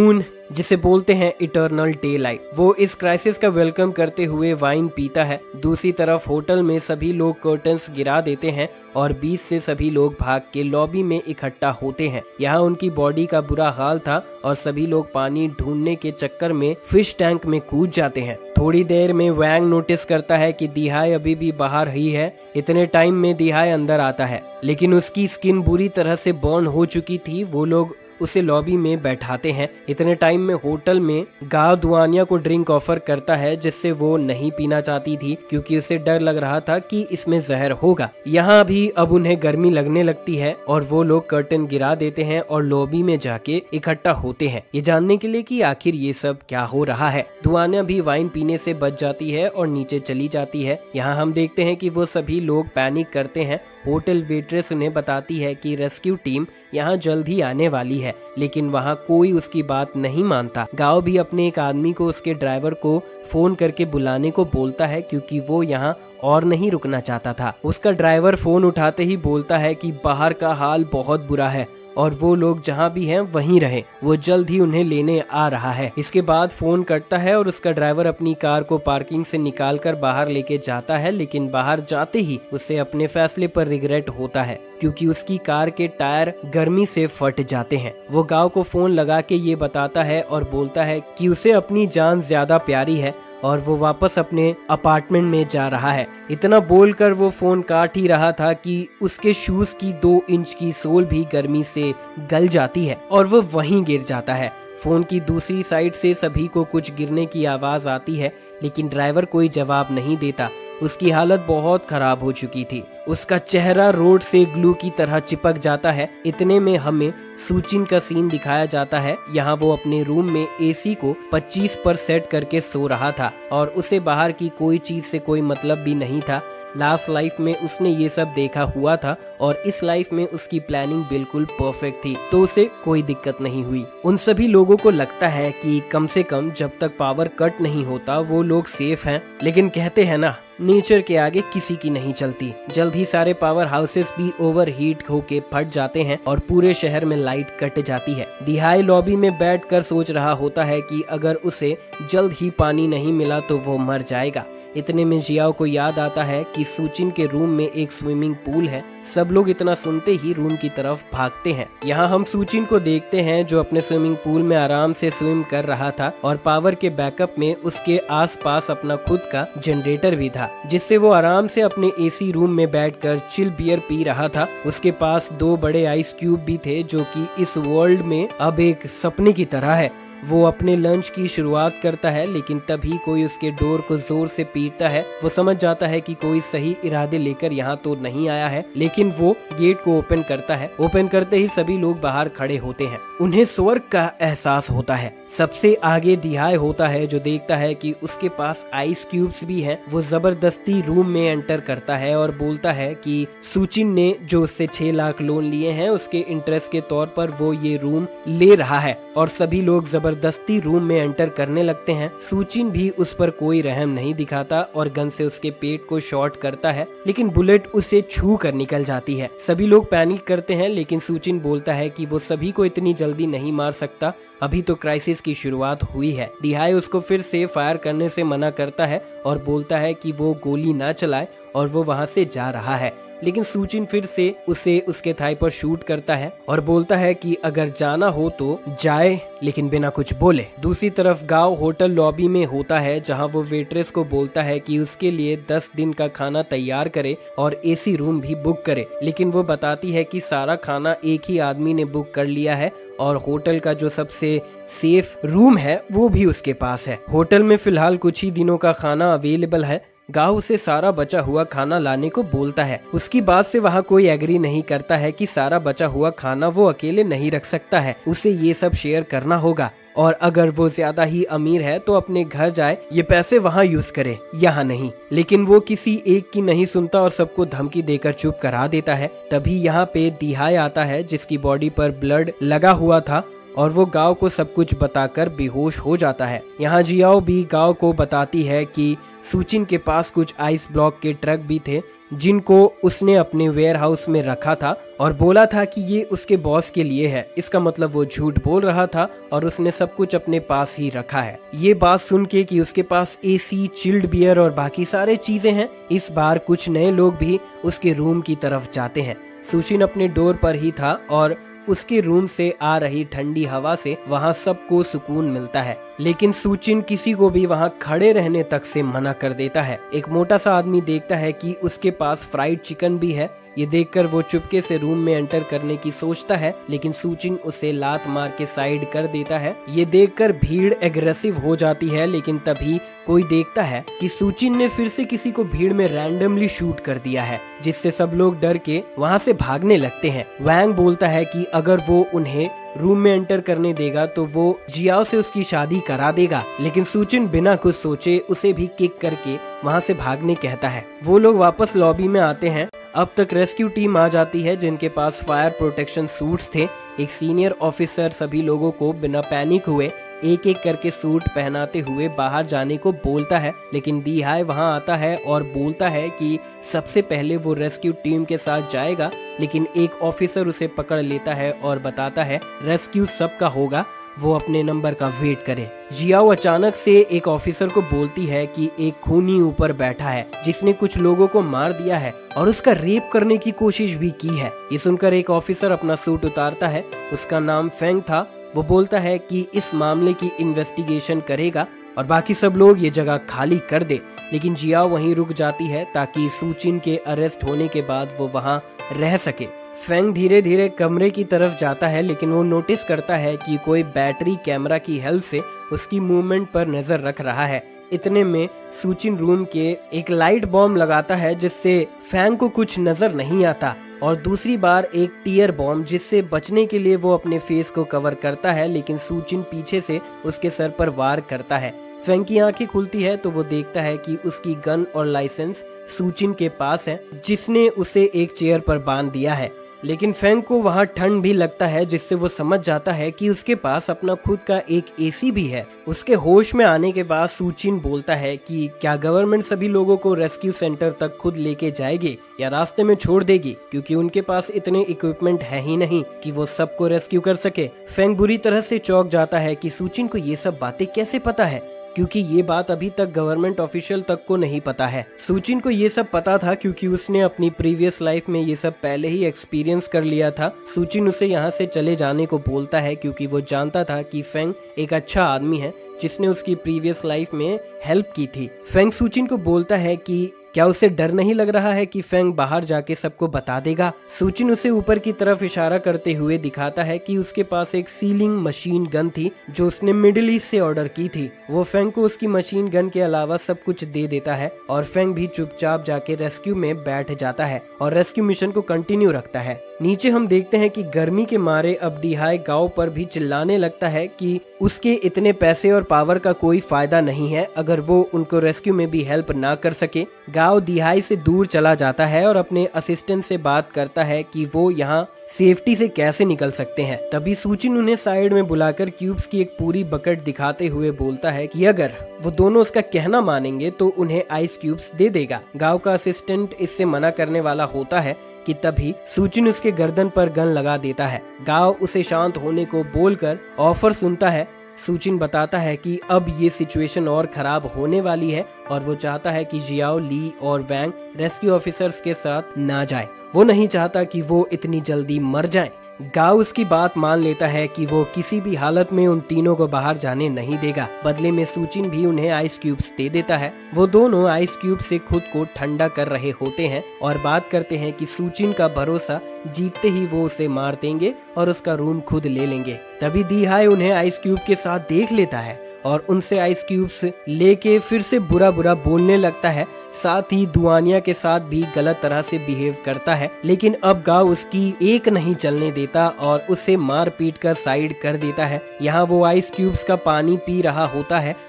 जिसे बोलते हैं इटर्नल डे लाइट। वो इस क्राइसिस का वेलकम करते हुए वाइन पीता है। दूसरी तरफ होटल में सभी लोग कर्टन्स गिरा देते हैं और बीच से सभी लोग भाग के लॉबी में इकट्ठा होते हैं। यहाँ उनकी बॉडी का बुरा हाल था और सभी लोग पानी ढूंढने के चक्कर में फिश टैंक में कूद जाते हैं। थोड़ी देर में वैंग नोटिस करता है कि दिहाई अभी भी बाहर ही है। इतने टाइम में दिहाई अंदर आता है, लेकिन उसकी स्किन बुरी तरह से बर्न हो चुकी थी। वो लोग उसे लॉबी में बैठाते हैं। इतने टाइम में होटल में गाव दुआनिया को ड्रिंक ऑफर करता है, जिससे वो नहीं पीना चाहती थी क्योंकि उसे डर लग रहा था कि इसमें जहर होगा। यहाँ भी अब उन्हें गर्मी लगने लगती है और वो लोग कर्टन गिरा देते हैं और लॉबी में जाके इकट्ठा होते हैं, ये जानने के लिए कि आखिर ये सब क्या हो रहा है। दुआनिया भी वाइन पीने से बच जाती है और नीचे चली जाती है। यहाँ हम देखते हैं कि वो सभी लोग पैनिक करते हैं। होटल वेट्रेस उन्हें बताती है कि रेस्क्यू टीम यहाँ जल्द ही आने वाली है, लेकिन वहाँ कोई उसकी बात नहीं मानता। गांव भी अपने एक आदमी को उसके ड्राइवर को फोन करके बुलाने को बोलता है क्योंकि वो यहाँ और नहीं रुकना चाहता था। उसका ड्राइवर फोन उठाते ही बोलता है कि बाहर का हाल बहुत बुरा है और वो लोग जहाँ भी हैं वहीं रहे, वो जल्द ही उन्हें लेने आ रहा है। इसके बाद फोन कटता है और उसका ड्राइवर अपनी कार को पार्किंग से निकालकर बाहर लेके जाता है, लेकिन बाहर जाते ही उसे अपने फैसले पर रिग्रेट होता है क्योंकि उसकी कार के टायर गर्मी से फट जाते हैं। वो गांव को फोन लगा के ये बताता है और बोलता है कि उसे अपनी जान ज्यादा प्यारी है और वो वापस अपने अपार्टमेंट में जा रहा है। इतना बोलकर वो फोन काट ही रहा था कि उसके शूज की दो इंच की सोल भी गर्मी से गल जाती है और वो वहीं गिर जाता है। फोन की दूसरी साइड से सभी को कुछ गिरने की आवाज आती है, लेकिन ड्राइवर कोई जवाब नहीं देता। उसकी हालत बहुत खराब हो चुकी थी। उसका चेहरा रोड से ग्लू की तरह चिपक जाता है। इतने में हमें सूचिन का सीन दिखाया जाता है। यहाँ वो अपने रूम में एसी को पच्चीस पर सेट करके सो रहा था और उसे बाहर की कोई चीज से कोई मतलब भी नहीं था। लास्ट लाइफ में उसने ये सब देखा हुआ था और इस लाइफ में उसकी प्लानिंग बिल्कुल परफेक्ट थी, तो उसे कोई दिक्कत नहीं हुई। उन सभी लोगों को लगता है कि कम से कम जब तक पावर कट नहीं होता वो लोग सेफ हैं, लेकिन कहते हैं ना, नेचर के आगे किसी की नहीं चलती। जल्द ही सारे पावर हाउसेस भी ओवरहीट होके फट जाते हैं और पूरे शहर में लाइट कट जाती है। दिहाई लॉबी में बैठकर सोच रहा होता है कि अगर उसे जल्द ही पानी नहीं मिला तो वो मर जाएगा। इतने में जियाओ को याद आता है कि सूचिन के रूम में एक स्विमिंग पूल है। सब लोग इतना सुनते ही रूम की तरफ भागते हैं। यहाँ हम सूचिन को देखते हैं जो अपने स्विमिंग पूल में आराम से स्विम कर रहा था और पावर के बैकअप में उसके आसपास अपना खुद का जनरेटर भी था, जिससे वो आराम से अपने एसी रूम में बैठकर चिल बियर पी रहा था। उसके पास दो बड़े आइस क्यूब भी थे जो कि इस वर्ल्ड में अब एक सपने की तरह है। वो अपने लंच की शुरुआत करता है, लेकिन तभी कोई उसके डोर को जोर से पीटता है। वो समझ जाता है कि कोई सही इरादे लेकर यहाँ तो नहीं आया है, लेकिन वो गेट को ओपन करता है। ओपन करते ही सभी लोग बाहर खड़े होते हैं। उन्हें स्वर्ग का एहसास होता है। सबसे आगे दिहाई होता है जो देखता है कि उसके पास आइस क्यूब्स भी हैं। वो जबरदस्ती रूम में एंटर करता है और बोलता है कि सूचिन ने जो उससे छह लाख लोन लिए हैं उसके इंटरेस्ट के तौर पर वो ये रूम ले रहा है, और सभी लोग जबरदस्ती रूम में एंटर करने लगते हैं। सूचिन भी उस पर कोई रहम नहीं दिखाता और गन से उसके पेट को शॉट करता है, लेकिन बुलेट उसे छू कर निकल जाती है। सभी लोग पैनिक करते हैं, लेकिन सूचिन बोलता है कि वो सभी को इतनी जल्दी नहीं मार सकता, अभी तो क्राइसिस की शुरुआत हुई है। दिहाई उसको फिर से फायर करने से मना करता है और बोलता है कि वो गोली ना चलाए और वो वहाँ से जा रहा है, लेकिन सूचिन फिर से उसे उसके थाई पर शूट करता है और बोलता है कि अगर जाना हो तो जाए, लेकिन बिना कुछ बोले। दूसरी तरफ गांव होटल लॉबी में होता है, जहां वो वेट्रेस को बोलता है कि उसके लिए दस दिन का खाना तैयार करे और एसी रूम भी बुक करे, लेकिन वो बताती है कि सारा खाना एक ही आदमी ने बुक कर लिया है और होटल का जो सबसे सेफ रूम है वो भी उसके पास है। होटल में फिलहाल कुछ ही दिनों का खाना अवेलेबल है। गांव उसे सारा बचा हुआ खाना लाने को बोलता है। उसकी बात से वहाँ कोई एग्री नहीं करता है कि सारा बचा हुआ खाना वो अकेले नहीं रख सकता है, उसे ये सब शेयर करना होगा, और अगर वो ज्यादा ही अमीर है तो अपने घर जाए, ये पैसे वहाँ यूज करे, यहाँ नहीं। लेकिन वो किसी एक की नहीं सुनता और सबको धमकी देकर चुप करा देता है। तभी यहाँ पे दिहाई आता है जिसकी बॉडी पर ब्लड लगा हुआ था और वो गाओ को सब कुछ बताकर बेहोश हो जाता है। यहाँ जियाओ भी गाओ को बताती है कि सूचिन के पास कुछ आइस ब्लॉक के ट्रक भी थे जिनको उसने अपने वेयर हाउस में रखा था और बोला था कि ये उसके बॉस के लिए है। इसका मतलब वो झूठ बोल रहा था और उसने सब कुछ अपने पास ही रखा है। ये बात सुन के कि उसके पास एसी, चिल्ड बियर और बाकी सारे चीजें हैं, इस बार कुछ नए लोग भी उसके रूम की तरफ जाते हैं। सूचिन अपने डोर पर ही था और उसके रूम से आ रही ठंडी हवा से वहाँ सबको सुकून मिलता है, लेकिन सूचिन किसी को भी वहाँ खड़े रहने तक से मना कर देता है। एक मोटा सा आदमी देखता है कि उसके पास फ्राइड चिकन भी है। ये देखकर वो चुपके से रूम में एंटर करने की सोचता है, लेकिन सूचिन उसे लात मार के साइड कर देता है। ये देखकर भीड़ एग्रेसिव हो जाती है, लेकिन तभी कोई देखता है कि सूचिन ने फिर से किसी को भीड़ में रैंडमली शूट कर दिया है, जिससे सब लोग डर के वहाँ से भागने लगते हैं। वैंग बोलता है कि अगर वो उन्हें रूम में एंटर करने देगा तो वो जियाओ से उसकी शादी करा देगा, लेकिन सूचिन बिना कुछ सोचे उसे भी किक करके वहाँ से भागने कहता है। वो लोग वापस लॉबी में आते हैं। अब तक रेस्क्यू टीम आ जाती है जिनके पास फायर प्रोटेक्शन सूट्स थे। एक सीनियर ऑफिसर सभी लोगों को बिना पैनिक हुए एक एक करके सूट पहनाते हुए बाहर जाने को बोलता है, लेकिन दी हाई वहां आता है और बोलता है कि सबसे पहले वो रेस्क्यू टीम के साथ जाएगा, लेकिन एक ऑफिसर उसे पकड़ लेता है और बताता है रेस्क्यू सबका होगा, वो अपने नंबर का वेट करे। जियाओ अचानक से एक ऑफिसर को बोलती है कि एक खूनी ऊपर बैठा है जिसने कुछ लोगों को मार दिया है और उसका रेप करने की कोशिश भी की है। ये सुनकर एक ऑफिसर अपना सूट उतारता है। उसका नाम फेंग था। वो बोलता है कि इस मामले की इन्वेस्टिगेशन करेगा और बाकी सब लोग ये जगह खाली कर दे, लेकिन जियाओ वहीं रुक जाती है ताकि सूचिन के अरेस्ट होने के बाद वो वहाँ रह सके। फेंग धीरे धीरे कमरे की तरफ जाता है, लेकिन वो नोटिस करता है कि कोई बैटरी कैमरा की हेल्प से उसकी मूवमेंट पर नजर रख रहा है। इतने में सूचिन रूम के एक लाइट बॉम्ब लगाता है जिससे फेंग को कुछ नजर नहीं आता, और दूसरी बार एक टीयर बॉम्ब जिससे बचने के लिए वो अपने फेस को कवर करता है, लेकिन सूचिन पीछे से उसके सर पर वार करता है। फेंग की आंखें खुलती है तो वो देखता है कि उसकी गन और लाइसेंस सूचिन के पास है, जिसने उसे एक चेयर पर बांध दिया है। लेकिन फेंग को वहाँ ठंड भी लगता है, जिससे वो समझ जाता है कि उसके पास अपना खुद का एक एसी भी है। उसके होश में आने के बाद सूचिन बोलता है कि क्या गवर्नमेंट सभी लोगों को रेस्क्यू सेंटर तक खुद लेके जाएगी या रास्ते में छोड़ देगी, क्योंकि उनके पास इतने इक्विपमेंट है ही नहीं कि वो सबको रेस्क्यू कर सके। फेंग बुरी तरह से चौंक जाता है कि सूचिन को ये सब बातें कैसे पता है, क्योंकि ये बात अभी तक गवर्नमेंट ऑफिशियल तक को नहीं पता है। सूचिन को ये सब पता था क्योंकि उसने अपनी प्रीवियस लाइफ में ये सब पहले ही एक्सपीरियंस कर लिया था। सूचिन उसे यहाँ से चले जाने को बोलता है क्योंकि वो जानता था कि फेंग एक अच्छा आदमी है जिसने उसकी प्रीवियस लाइफ में हेल्प की थी। फेंग सूचिन को बोलता है कि क्या उसे डर नहीं लग रहा है कि फेंग बाहर जाके सबको बता देगा। सूचिन उसे ऊपर की तरफ इशारा करते हुए दिखाता है कि उसके पास एक सीलिंग मशीन गन थी जो उसने मिडिल ईस्ट से ऑर्डर की थी। वो फेंग को उसकी मशीन गन के अलावा सब कुछ दे देता है और फेंग भी चुपचाप जाके रेस्क्यू में बैठ जाता है और रेस्क्यू मिशन को कंटिन्यू रखता है। नीचे हम देखते हैं कि गर्मी के मारे अब दिहाई गांव पर भी चिल्लाने लगता है कि उसके इतने पैसे और पावर का कोई फायदा नहीं है अगर वो उनको रेस्क्यू में भी हेल्प ना कर सके। गांव दिहाई से दूर चला जाता है और अपने असिस्टेंट से बात करता है कि वो यहाँ सेफ्टी से कैसे निकल सकते हैं। तभी सूचिन उन्हें साइड में बुलाकर क्यूब्स की एक पूरी बकेट दिखाते हुए बोलता है कि अगर वो दोनों उसका कहना मानेंगे तो उन्हें आइस क्यूब्स दे देगा। गांव का असिस्टेंट इससे मना करने वाला होता है कि तभी सूचिन उसके गर्दन पर गन लगा देता है। गांव उसे शांत होने को बोलकर ऑफर सुनता है। सूचिन बताता है कि अब ये सिचुएशन और खराब होने वाली है और वो चाहता है कि जियाओ, ली और वैंग रेस्क्यू ऑफिसर्स के साथ ना जाए। वो नहीं चाहता कि वो इतनी जल्दी मर जाएं। गांव उसकी बात मान लेता है कि वो किसी भी हालत में उन तीनों को बाहर जाने नहीं देगा। बदले में सूचिन भी उन्हें आइस क्यूब्स दे देता है। वो दोनों आइस क्यूब से खुद को ठंडा कर रहे होते हैं और बात करते हैं कि सूचिन का भरोसा जीतते ही वो उसे मार देंगे और उसका रूम खुद ले लेंगे। तभी दिहाई उन्हें आइस क्यूब के साथ देख लेता है और उनसे आइस क्यूब्स लेके फिर से बुरा बुरा बोलने लगता है। साथ ही दुआनिया के साथ भी गलत तरह से बिहेव करता है, लेकिन अब गांव उसकी एक नहीं चलने देता और उसे मार पीट कर साइड कर देता है। यहाँ वो आइस क्यूब्स का पानी पी रहा होता है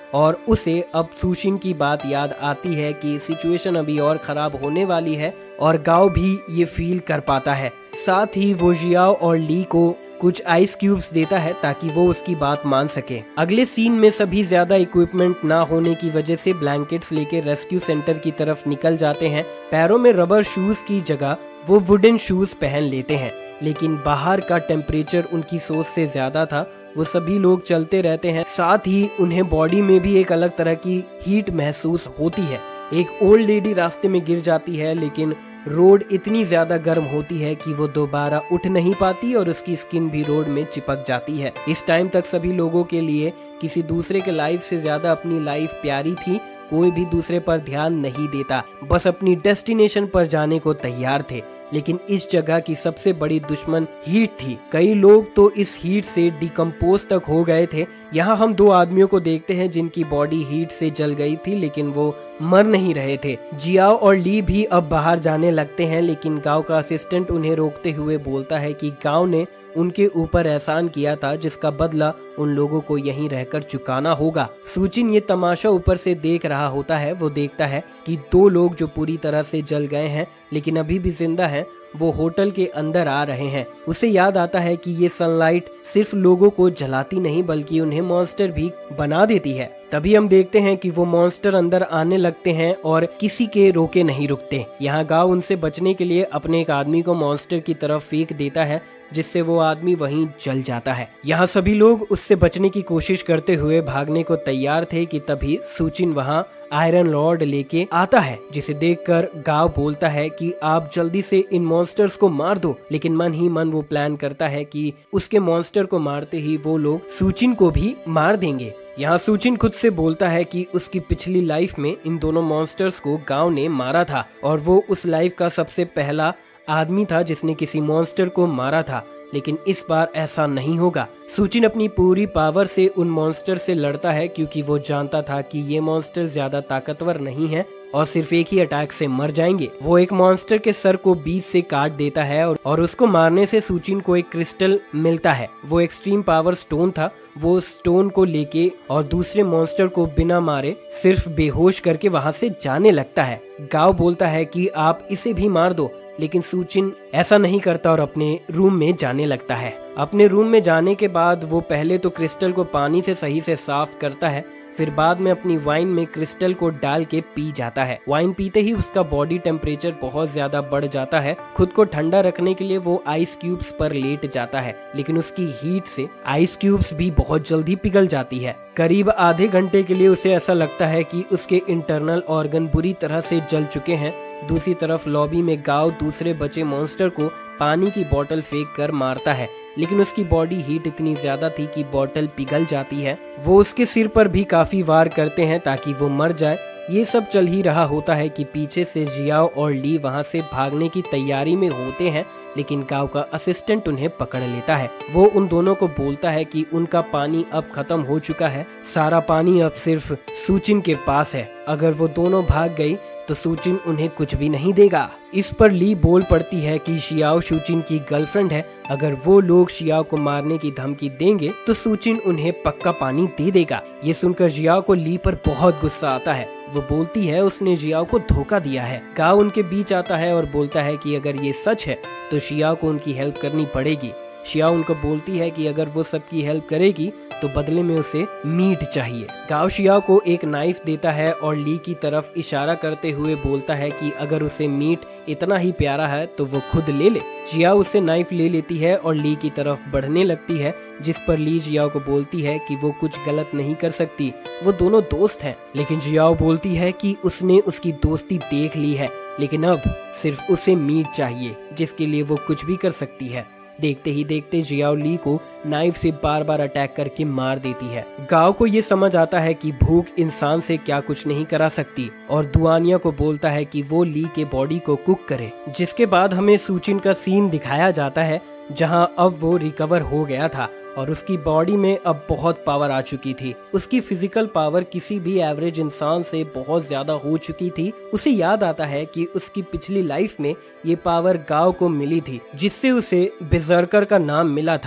और उसे अब सुशिन की बात याद आती है कि सिचुएशन अभी और खराब होने वाली है और गाओ भी ये फील कर पाता है। साथ ही वो जियाओ और ली को कुछ आइस क्यूब्स देता है ताकि वो उसकी बात मान सके। अगले सीन में सभी ज्यादा इक्विपमेंट ना होने की वजह से ब्लैंकेट्स लेके रेस्क्यू सेंटर की तरफ निकल जाते हैं। पैरों में रबर शूज की जगह वो वुडन शूज पहन लेते हैं, लेकिन बाहर का टेम्परेचर उनकी सोच से ज्यादा था। वो सभी लोग चलते रहते हैं, साथ ही उन्हें बॉडी में भी एक अलग तरह की हीट महसूस होती है। एक ओल्ड लेडी रास्ते में गिर जाती है, लेकिन रोड इतनी ज्यादा गर्म होती है कि वो दोबारा उठ नहीं पाती और उसकी स्किन भी रोड में चिपक जाती है। इस टाइम तक सभी लोगों के लिए किसी दूसरे के लाइफ से ज्यादा अपनी लाइफ प्यारी थी। कोई भी दूसरे पर ध्यान नहीं देता, बस अपनी डेस्टिनेशन पर जाने को तैयार थे। लेकिन इस जगह की सबसे बड़ी दुश्मन हीट थी। कई लोग तो इस हीट से डिकम्पोज तक हो गए थे। यहाँ हम दो आदमियों को देखते हैं जिनकी बॉडी हीट से जल गई थी, लेकिन वो मर नहीं रहे थे। जियाओ और ली भी अब बाहर जाने लगते हैं, लेकिन गांव का असिस्टेंट उन्हें रोकते हुए बोलता है कि गांव ने उनके ऊपर एहसान किया था, जिसका बदला उन लोगों को यहीं रहकर चुकाना होगा। सुचिन ये तमाशा ऊपर से देख रहा होता है। वो देखता है कि दो लोग जो पूरी तरह से जल गए हैं लेकिन अभी भी जिंदा हैं, वो होटल के अंदर आ रहे हैं। उसे याद आता है कि ये सनलाइट सिर्फ लोगों को जलाती नहीं बल्कि उन्हें मॉन्स्टर भी बना देती है। तभी हम देखते हैं कि वो मॉन्स्टर अंदर आने लगते हैं और किसी के रोके नहीं रुकते। यहाँ गांव उनसे बचने के लिए अपने एक आदमी को मॉन्स्टर की तरफ फेंक देता है, जिससे वो आदमी वहीं जल जाता है। यहाँ सभी लोग उससे बचने की कोशिश करते हुए भागने को तैयार थे कि तभी सुचिन वहाँ आयरन रॉड लेके आता है, जिसे देखकर गांव बोलता है कि आप जल्दी से इन मॉन्स्टर्स को मार दो। लेकिन मन ही मन वो प्लान करता है कि उसके मॉन्स्टर को मारते ही वो लोग सुचिन को भी मार देंगे। यहाँ सुचिन खुद से बोलता है कि उसकी पिछली लाइफ में इन दोनों मॉन्स्टर्स को गांव ने मारा था और वो उस लाइफ का सबसे पहला आदमी था जिसने किसी मॉन्स्टर को मारा था। लेकिन इस बार ऐसा नहीं होगा। सुचिन अपनी पूरी पावर से उन मॉन्स्टर से लड़ता है, क्योंकि वो जानता था कि ये मॉन्स्टर ज्यादा ताकतवर नहीं है और सिर्फ एक ही अटैक से मर जाएंगे। वो एक मॉन्स्टर के सर को बीच से काट देता है और, और उसको मारने से सुचिन को एक क्रिस्टल मिलता है। वो एक्सट्रीम पावर स्टोन था। वो स्टोन को लेके और दूसरे मॉन्स्टर को बिना मारे सिर्फ बेहोश करके वहां से जाने लगता है। गांव बोलता है कि आप इसे भी मार दो, लेकिन सुचिन ऐसा नहीं करता और अपने रूम में जाने लगता है। अपने रूम में जाने के बाद वो पहले तो क्रिस्टल को पानी से सही से साफ करता है, फिर बाद में अपनी वाइन में क्रिस्टल को डाल के पी जाता है। वाइन पीते ही उसका बॉडी टेम्परेचर बहुत ज्यादा बढ़ जाता है। खुद को ठंडा रखने के लिए वो आइस क्यूब्स पर लेट जाता है, लेकिन उसकी हीट से आइस क्यूब्स भी बहुत जल्दी पिघल जाती है। करीब आधे घंटे के लिए उसे ऐसा लगता है कि उसके इंटरनल ऑर्गन बुरी तरह से जल चुके हैं। दूसरी तरफ लॉबी में गांव दूसरे बचे मॉन्स्टर को पानी की बोतल फेंक कर मारता है, लेकिन उसकी बॉडी हीट इतनी ज्यादा थी कि बोतल पिघल जाती है। वो उसके सिर पर भी काफी वार करते हैं ताकि वो मर जाए। ये सब चल ही रहा होता है कि पीछे से जियाओ और ली वहां से भागने की तैयारी में होते हैं, लेकिन गांव का असिस्टेंट उन्हें पकड़ लेता है। वो उन दोनों को बोलता है कि उनका पानी अब खत्म हो चुका है, सारा पानी अब सिर्फ सुचिन के पास है। अगर वो दोनों भाग गई तो सुचिन उन्हें कुछ भी नहीं देगा। इस पर ली बोल पड़ती है कि शियाओ सुचिन की गर्लफ्रेंड है। अगर वो लोग शियाओ को मारने की धमकी देंगे तो सुचिन उन्हें पक्का पानी दे देगा। ये सुनकर जियाओ को ली पर बहुत गुस्सा आता है। वो बोलती है उसने जियाओ को धोखा दिया है। गांव उनके बीच आता है और बोलता है कि अगर ये सच है तो शियाओ को उनकी हेल्प करनी पड़ेगी। शियाओ उनको बोलती है कि अगर वो सबकी हेल्प करेगी तो बदले में उसे मीट चाहिए। गांव शियाओ को एक नाइफ देता है और ली की तरफ इशारा करते हुए बोलता है कि अगर उसे मीट इतना ही प्यारा है तो वो खुद ले ले। जियाओ उससे नाइफ ले लेती है और ली की तरफ बढ़ने लगती है, जिस पर ली जियाओ को बोलती है कि वो कुछ गलत नहीं कर सकती, वो दोनों दोस्त हैं। लेकिन जियाओ बोलती है कि उसने उसकी दोस्ती देख ली है, लेकिन अब सिर्फ उसे मीट चाहिए, जिसके लिए वो कुछ भी कर सकती है। देखते ही देखते जियाओ ली को नाइफ से बार बार अटैक करके मार देती है। गांव को ये समझ आता है कि भूख इंसान से क्या कुछ नहीं करा सकती और दुआनिया को बोलता है कि वो ली के बॉडी को कुक करे। जिसके बाद हमें सुचिन का सीन दिखाया जाता है, जहां अब वो रिकवर हो गया था और उसकी बॉडी में अब बहुत पावर आ चुकी थी। उसकी फिजिकल पावर किसी भी एवरेज इंसान से बहुत ज्यादा हो चुकी थी। उसे याद आता है कि उसकी पिछली लाइफ में ये पावर गांव को मिली थी, जिससे उसे बेर्सर्कर का नाम मिला था।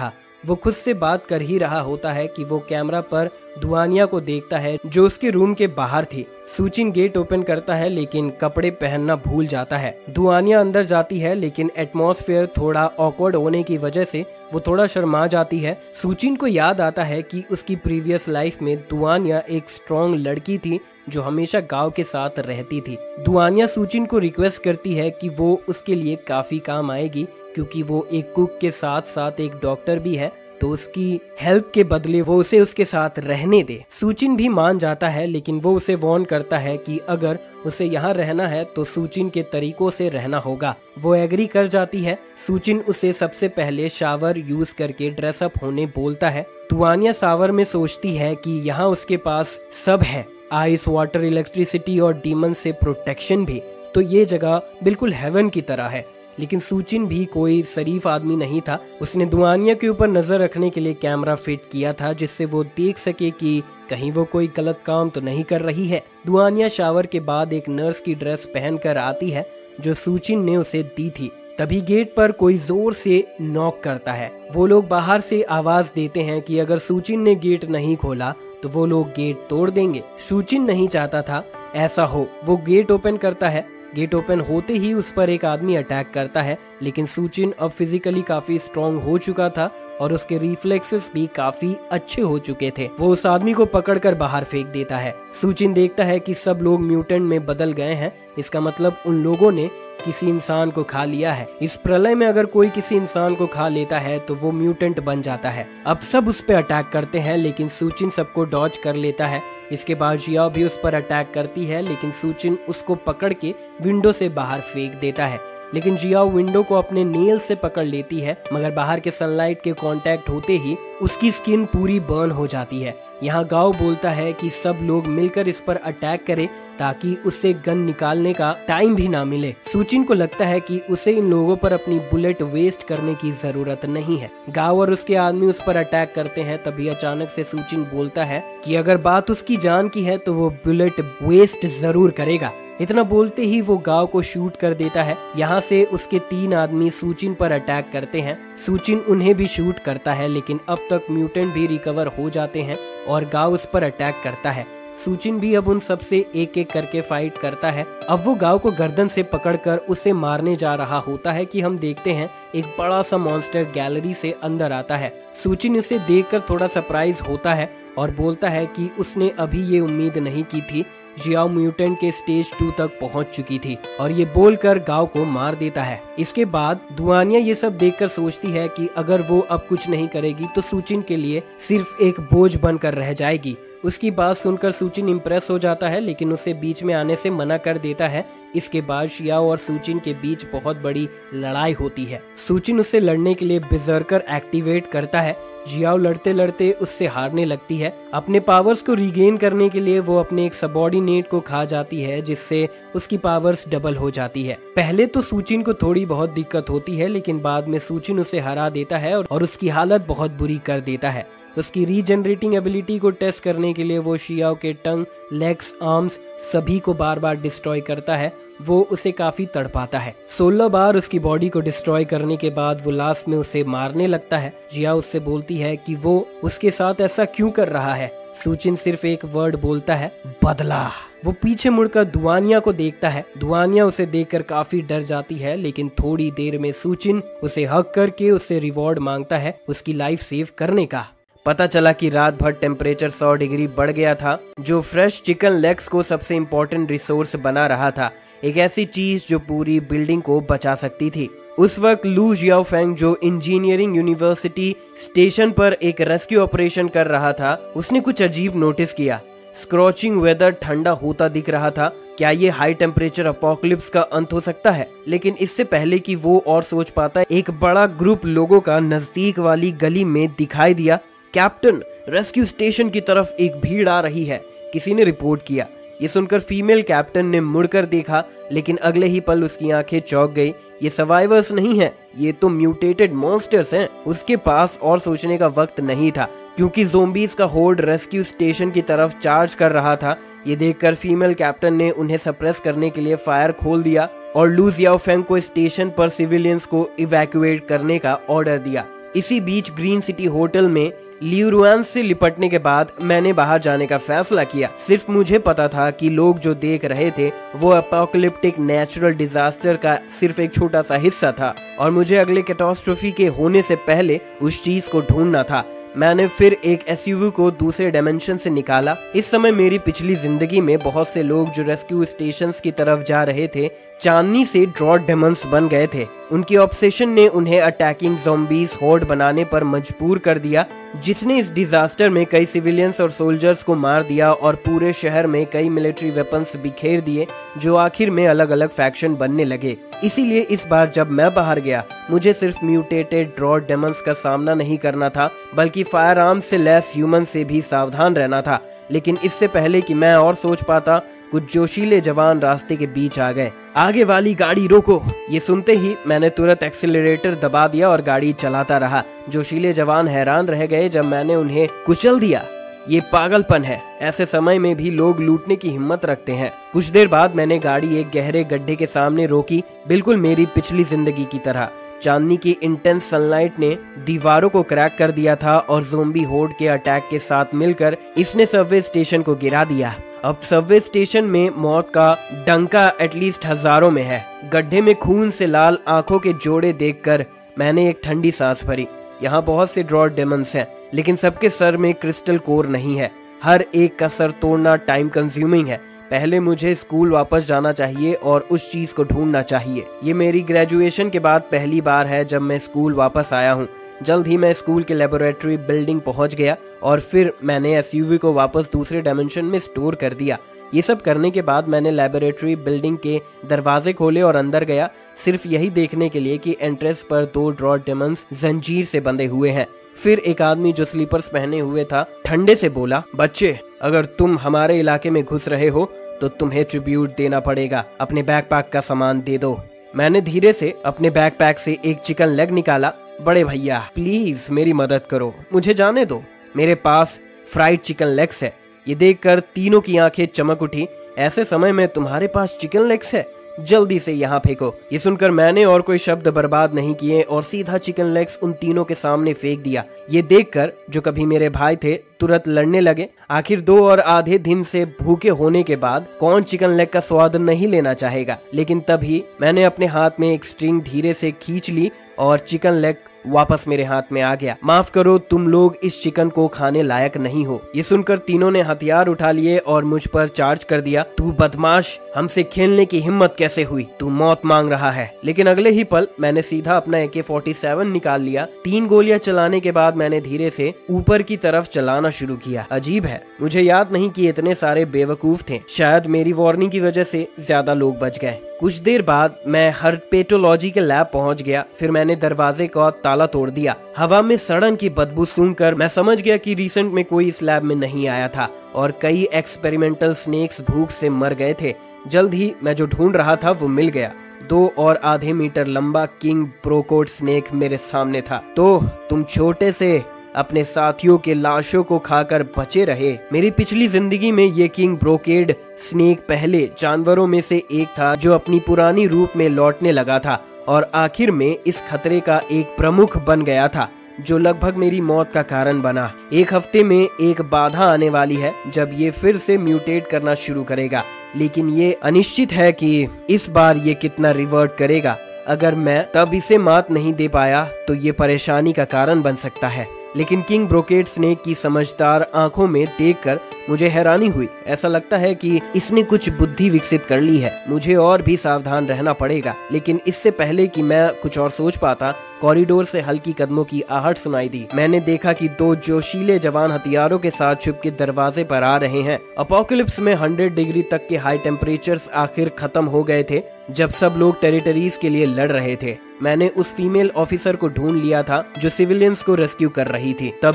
वो खुद से बात कर ही रहा होता है कि वो कैमरा पर दुआनिया को देखता है जो उसके रूम के बाहर थी। सूचिन गेट ओपन करता है लेकिन कपड़े पहनना भूल जाता है। दुआनिया अंदर जाती है लेकिन एटमॉस्फेयर थोड़ा ऑकवर्ड होने की वजह से वो थोड़ा शर्मा जाती है। सूचिन को याद आता है कि उसकी प्रीवियस लाइफ में दुआनिया एक स्ट्रॉन्ग लड़की थी जो हमेशा गांव के साथ रहती थी। दुआनिया सूचिन को रिक्वेस्ट करती है कि वो उसके लिए काफी काम आएगी क्योंकि वो एक कुक के साथ साथ एक डॉक्टर भी है, तो उसकी हेल्प के बदले वो उसे उसके साथ रहने दे। सूचिन भी मान जाता है लेकिन वो उसे वार्न करता है कि अगर उसे यहाँ रहना है तो सूचिन के तरीकों से रहना होगा। वो एग्री कर जाती है। सूचिन उसे सबसे पहले शावर यूज करके ड्रेसअप होने बोलता है। दुआनिया शावर में सोचती है कि यहाँ उसके पास सब है, आइस, वाटर, इलेक्ट्रिसिटी और डीमन से प्रोटेक्शन भी, तो ये जगह बिल्कुल हेवन की तरह है। लेकिन सूचिन भी कोई शरीफ आदमी नहीं था। उसने दुआनिया के ऊपर नजर रखने के लिए कैमरा फिट किया था जिससे वो देख सके कि कहीं वो कोई गलत काम तो नहीं कर रही है। दुआनिया शावर के बाद एक नर्स की ड्रेस पहनकर आती है जो सूचिन ने उसे दी थी। तभी गेट पर कोई जोर से नॉक करता है। वो लोग बाहर से आवाज देते हैं कि अगर सूचिन ने गेट नहीं खोला तो वो लोग गेट तोड़ देंगे। सूचिन नहीं चाहता था ऐसा हो। वो गेट ओपन करता है। गेट ओपन होते ही उस पर एक आदमी अटैक करता है लेकिन सूचिन अब फिजिकली काफी स्ट्रांग हो चुका था और उसके रिफ्लेक्सेस भी काफी अच्छे हो चुके थे। वो उस आदमी को पकड़कर बाहर फेंक देता है। सूचिन देखता है कि सब लोग म्यूटेंट में बदल गए हैं। इसका मतलब उन लोगों ने किसी इंसान को खा लिया है। इस प्रलय में अगर कोई किसी इंसान को खा लेता है तो वो म्यूटेंट बन जाता है। अब सब उस पर अटैक करते हैं लेकिन सूचिन सबको डॉज कर लेता है। इसके बाद जियाओ भी उस पर अटैक करती है लेकिन सूचिन उसको पकड़ के विंडो से बाहर फेंक देता है। लेकिन जियाओ विंडो को अपने नेल से पकड़ लेती है मगर बाहर के सनलाइट के कांटेक्ट होते ही उसकी स्किन पूरी बर्न हो जाती है। यहाँ गाओ बोलता है कि सब लोग मिलकर इस पर अटैक करें ताकि उससे गन निकालने का टाइम भी ना मिले। सूचिन को लगता है कि उसे इन लोगों पर अपनी बुलेट वेस्ट करने की जरूरत नहीं है। गाओ और उसके आदमी उस पर अटैक करते हैं। तभी अचानक से सूचिन बोलता है कि अगर बात उसकी जान की है तो वो बुलेट वेस्ट जरूर करेगा। इतना बोलते ही वो गांव को शूट कर देता है। यहाँ से उसके तीन आदमी सूचिन पर अटैक करते हैं। सूचिन उन्हें भी शूट करता है लेकिन अब तक म्यूटेंट भी रिकवर हो जाते हैं और गांव उस पर अटैक करता है। सूचिन भी अब उन सब से एक एक करके फाइट करता है। अब वो गांव को गर्दन से पकड़कर उसे मारने जा रहा होता है कि हम देखते हैं एक बड़ा सा मॉन्स्टर गैलरी से अंदर आता है। सूचिन उसे देखकर थोड़ा सरप्राइज होता है और बोलता है कि उसने अभी ये उम्मीद नहीं की थी। जियाओ म्यूटेंट के स्टेज टू तक पहुंच चुकी थी और ये बोलकर गांव को मार देता है। इसके बाद दुआनिया ये सब देखकर सोचती है कि अगर वो अब कुछ नहीं करेगी तो सूचिन के लिए सिर्फ एक बोझ बनकर रह जाएगी। उसकी बात सुनकर सूचिन इम्प्रेस हो जाता है लेकिन उसे बीच में आने से मना कर देता है। इसके बाद जियाओ और सूचिन के बीच बहुत बड़ी लड़ाई होती है। सूचिन उससे लड़ने के लिए बिजर्कर एक्टिवेट करता है। जियाओ लड़ते लड़ते उससे हारने लगती है। अपने पावर्स को रिगेन करने के लिए वो अपने एक सबॉर्डिनेट को खा जाती है जिससे उसकी पावर्स डबल हो जाती है। पहले तो सूचिन को थोड़ी बहुत दिक्कत होती है लेकिन बाद में सूचिन उसे हरा देता है और उसकी हालत बहुत बुरी कर देता है। उसकी रीजनरेटिंग एबिलिटी को टेस्ट करने के लिए वो जियाओ के टंग, लेग्स, आर्म्स सभी को बार बार डिस्ट्रॉय करता है। वो उसे काफी तड़पाता है। सोलह बार उसकी बॉडी को डिस्ट्रॉय करने के बाद वो लास्ट में उसे मारने लगता है। जियाओ उससे बोलती है कि वो उसके साथ ऐसा क्यों कर रहा है। सूचिन सिर्फ एक वर्ड बोलता है, बदला। वो पीछे मुड़कर दुआनिया को देखता है। दुआनिया उसे देखकर काफी डर जाती है लेकिन थोड़ी देर में सूचिन उसे हक करके उससे रिवॉर्ड मांगता है उसकी लाइफ सेव करने का। पता चला कि रात भर टेम्परेचर सौ डिग्री बढ़ गया था जो फ्रेश चिकन लेग्स को सबसे इम्पोर्टेंट रिसोर्स बना रहा था, एक ऐसी चीज जो पूरी बिल्डिंग को बचा सकती थी। उस वक्त लू जियाओफेंग जो इंजीनियरिंग यूनिवर्सिटी स्टेशन पर एक रेस्क्यू ऑपरेशन कर रहा था, उसने कुछ अजीब नोटिस किया। स्क्रॉचिंग वेदर ठंडा होता दिख रहा था। क्या ये हाई टेम्परेचर अपोकलिप्स का अंत हो सकता है? लेकिन इससे पहले कि वो और सोच पाता, एक बड़ा ग्रुप लोगों का नजदीक वाली गली में दिखाई दिया। कैप्टन, रेस्क्यू स्टेशन की तरफ एक भीड़ आ रही है, किसी ने रिपोर्ट किया। ये सुनकर फीमेल कैप्टन ने मुड़कर देखा लेकिन अगले ही पल उसकी आंखें चौंक गई। ये सर्वाइवर्स नहीं है, ये तो म्यूटेटेड मॉन्स्टर्स हैं। उसके पास और सोचने का वक्त नहीं था क्योंकि ज़ोंबीज का होर्ड रेस्क्यू स्टेशन की तरफ चार्ज कर रहा था। ये देखकर फीमेल कैप्टन ने उन्हें सप्रेस करने के लिए फायर खोल दिया और लू जियाओफेंग को स्टेशन पर सिविलियंस को इवैक्यूएट करने का ऑर्डर दिया। इसी बीच ग्रीन सिटी होटल में ल्यूरुआन से लिपटने के बाद मैंने बाहर जाने का फैसला किया। सिर्फ मुझे पता था कि लोग जो देख रहे थे वो अपोकलिप्टिक नेचुरल डिजास्टर का सिर्फ एक छोटा सा हिस्सा था और मुझे अगले कैटास्ट्रोफी के होने से पहले उस चीज को ढूंढना था। मैंने फिर एक एसयूवी को दूसरे डायमेंशन से निकाला। इस समय मेरी पिछली जिंदगी में बहुत से लोग जो रेस्क्यू स्टेशंस की तरफ जा रहे थे चांदनी से ड्रॉट डेमंस बन गए थे। उनकी ऑब्सेशन ने उन्हें अटैकिंग ज़ॉम्बीज होर्ड बनाने पर मजबूर कर दिया, जिसने इस डिजास्टर में कई सिविलियंस और सोल्जर्स को मार दिया और पूरे शहर में कई मिलिट्री वेपन्स बिखेर दिए, जो आखिर में अलग अलग फैक्शन बनने लगे। इसीलिए इस बार जब मैं बाहर गया मुझे सिर्फ म्यूटेटेड ड्रॉट डेमंस का सामना नहीं करना था, बल्कि फायर आर्म से लेस ह्यूमन से भी सावधान रहना था। लेकिन इससे पहले कि मैं और सोच पाता, कुछ जोशीले जवान रास्ते के बीच आ गए। आगे वाली गाड़ी रोको। ये सुनते ही मैंने तुरंत एक्सीलरेटर दबा दिया और गाड़ी चलाता रहा। जोशीले जवान हैरान रह गए जब मैंने उन्हें कुचल दिया। ये पागलपन है, ऐसे समय में भी लोग लूटने की हिम्मत रखते हैं। कुछ देर बाद मैंने गाड़ी एक गहरे गड्ढे के सामने रोकी, बिल्कुल मेरी पिछली जिंदगी की तरह। चांदनी की इंटेंस सनलाइट ने दीवारों को क्रैक कर दिया था और ज़ोंबी होर्ड के अटैक के साथ मिलकर इसने सबवे स्टेशन को गिरा दिया। अब सबवे स्टेशन में मौत का डंका एटलीस्ट हजारों में है। गड्ढे में खून से लाल आंखों के जोड़े देखकर मैंने एक ठंडी सांस भरी। यहाँ बहुत से ड्रॉट डेमंस हैं, लेकिन सबके सर में क्रिस्टल कोर नहीं है। हर एक का सर तोड़ना टाइम कंज्यूमिंग है। पहले मुझे स्कूल वापस जाना चाहिए और उस चीज को ढूंढना चाहिए। ये मेरी ग्रेजुएशन के बाद पहली बार है जब मैं स्कूल वापस आया हूँ। जल्द ही मैं स्कूल के लेबोरेटरी बिल्डिंग पहुंच गया और फिर मैंने एसयूवी को वापस दूसरे डायमेंशन में स्टोर कर दिया। ये सब करने के बाद मैंने लेबोरेटरी बिल्डिंग के दरवाजे खोले और अंदर गया, सिर्फ यही देखने के लिए कि एंट्रेंस पर दो ड्रॉट डेमंस जंजीर से बंधे हुए हैं। फिर एक आदमी जो स्लीपर्स पहने हुए था ठंडे से बोला, बच्चे, अगर तुम हमारे इलाके में घुस रहे हो तो तुम्हें ट्रिब्यूट देना पड़ेगा। अपने बैकपैक का सामान दे दो। मैंने धीरे से अपने बैकपैक से एक चिकन लेग निकाला। बड़े भैया प्लीज मेरी मदद करो, मुझे जाने दो, मेरे पास फ्राइड चिकन लेग्स है। ये देखकर तीनों की आंखें चमक उठी। ऐसे समय में तुम्हारे पास चिकन लेग्स है? जल्दी से यहाँ फेंको। ये सुनकर मैंने और कोई शब्द बर्बाद नहीं किए और सीधा चिकन लेग्स उन तीनों के सामने फेंक दिया। ये देखकर जो कभी मेरे भाई थे तुरंत लड़ने लगे। आखिर दो और आधे दिन से भूखे होने के बाद कौन चिकन लेग का स्वाद नहीं लेना चाहेगा। लेकिन तभी मैंने अपने हाथ में एक स्ट्रिंग धीरे से खींच ली और चिकन लेग वापस मेरे हाथ में आ गया। माफ करो, तुम लोग इस चिकन को खाने लायक नहीं हो। ये सुनकर तीनों ने हथियार उठा लिए और मुझ पर चार्ज कर दिया। तू बदमाश, हमसे खेलने की हिम्मत कैसे हुई? तू मौत मांग रहा है। लेकिन अगले ही पल मैंने सीधा अपना ए के फोर्टी सेवन निकाल लिया। तीन गोलियां चलाने के बाद मैंने धीरे से ऊपर की तरफ चलाना शुरू किया। अजीब है, मुझे याद नहीं कि इतने सारे बेवकूफ थे। शायद मेरी वार्निंग की वजह से ज्यादा लोग बच गए। कुछ देर बाद मैं हर्पेटोलॉजी के लैब पहुंच गया। फिर मैंने दरवाजे का ताला तोड़ दिया। हवा में सड़न की बदबू सूंघकर मैं समझ गया कि रिसेंट में कोई इस लैब में नहीं आया था और कई एक्सपेरिमेंटल स्नेक्स भूख से मर गए थे। जल्द ही मैं जो ढूंढ रहा था वो मिल गया। दो और आधे मीटर लंबा किंग ब्रोकोड स्नेक मेरे सामने था। तो तुम छोटे से अपने साथियों के लाशों को खाकर बचे रहे। मेरी पिछली जिंदगी में ये किंग ब्रोकेड स्नेक पहले जानवरों में से एक था जो अपनी पुरानी रूप में लौटने लगा था और आखिर में इस खतरे का एक प्रमुख बन गया था, जो लगभग मेरी मौत का कारण बना। एक हफ्ते में एक बाधा आने वाली है जब ये फिर से म्यूटेट करना शुरू करेगा, लेकिन ये अनिश्चित है कि इस बार ये कितना रिवर्ट करेगा। अगर मैं तब इसे मात नहीं दे पाया तो ये परेशानी का कारण बन सकता है। लेकिन किंग ब्रोकेड स्नेक की समझदार आंखों में देखकर मुझे हैरानी हुई। ऐसा लगता है कि इसने कुछ बुद्धि विकसित कर ली है। मुझे और भी सावधान रहना पड़ेगा। लेकिन इससे पहले कि मैं कुछ और सोच पाता, कॉरिडोर से हल्की कदमों की आहट सुनाई दी। मैंने देखा कि दो जोशीले जवान हथियारों के साथ छुप के दरवाजे पर आ रहे हैं। अपोकलिप्स में हंड्रेड डिग्री तक के हाई टेम्परेचर्स आखिर खत्म हो गए थे जब सब लोग टेरिटरीज के लिए लड़ रहे थे। मैंने उस फीमेल ऑफिसर को ढूंढ लिया था जो सिविलियंस को रेस्क्यू कर रही थी। तभी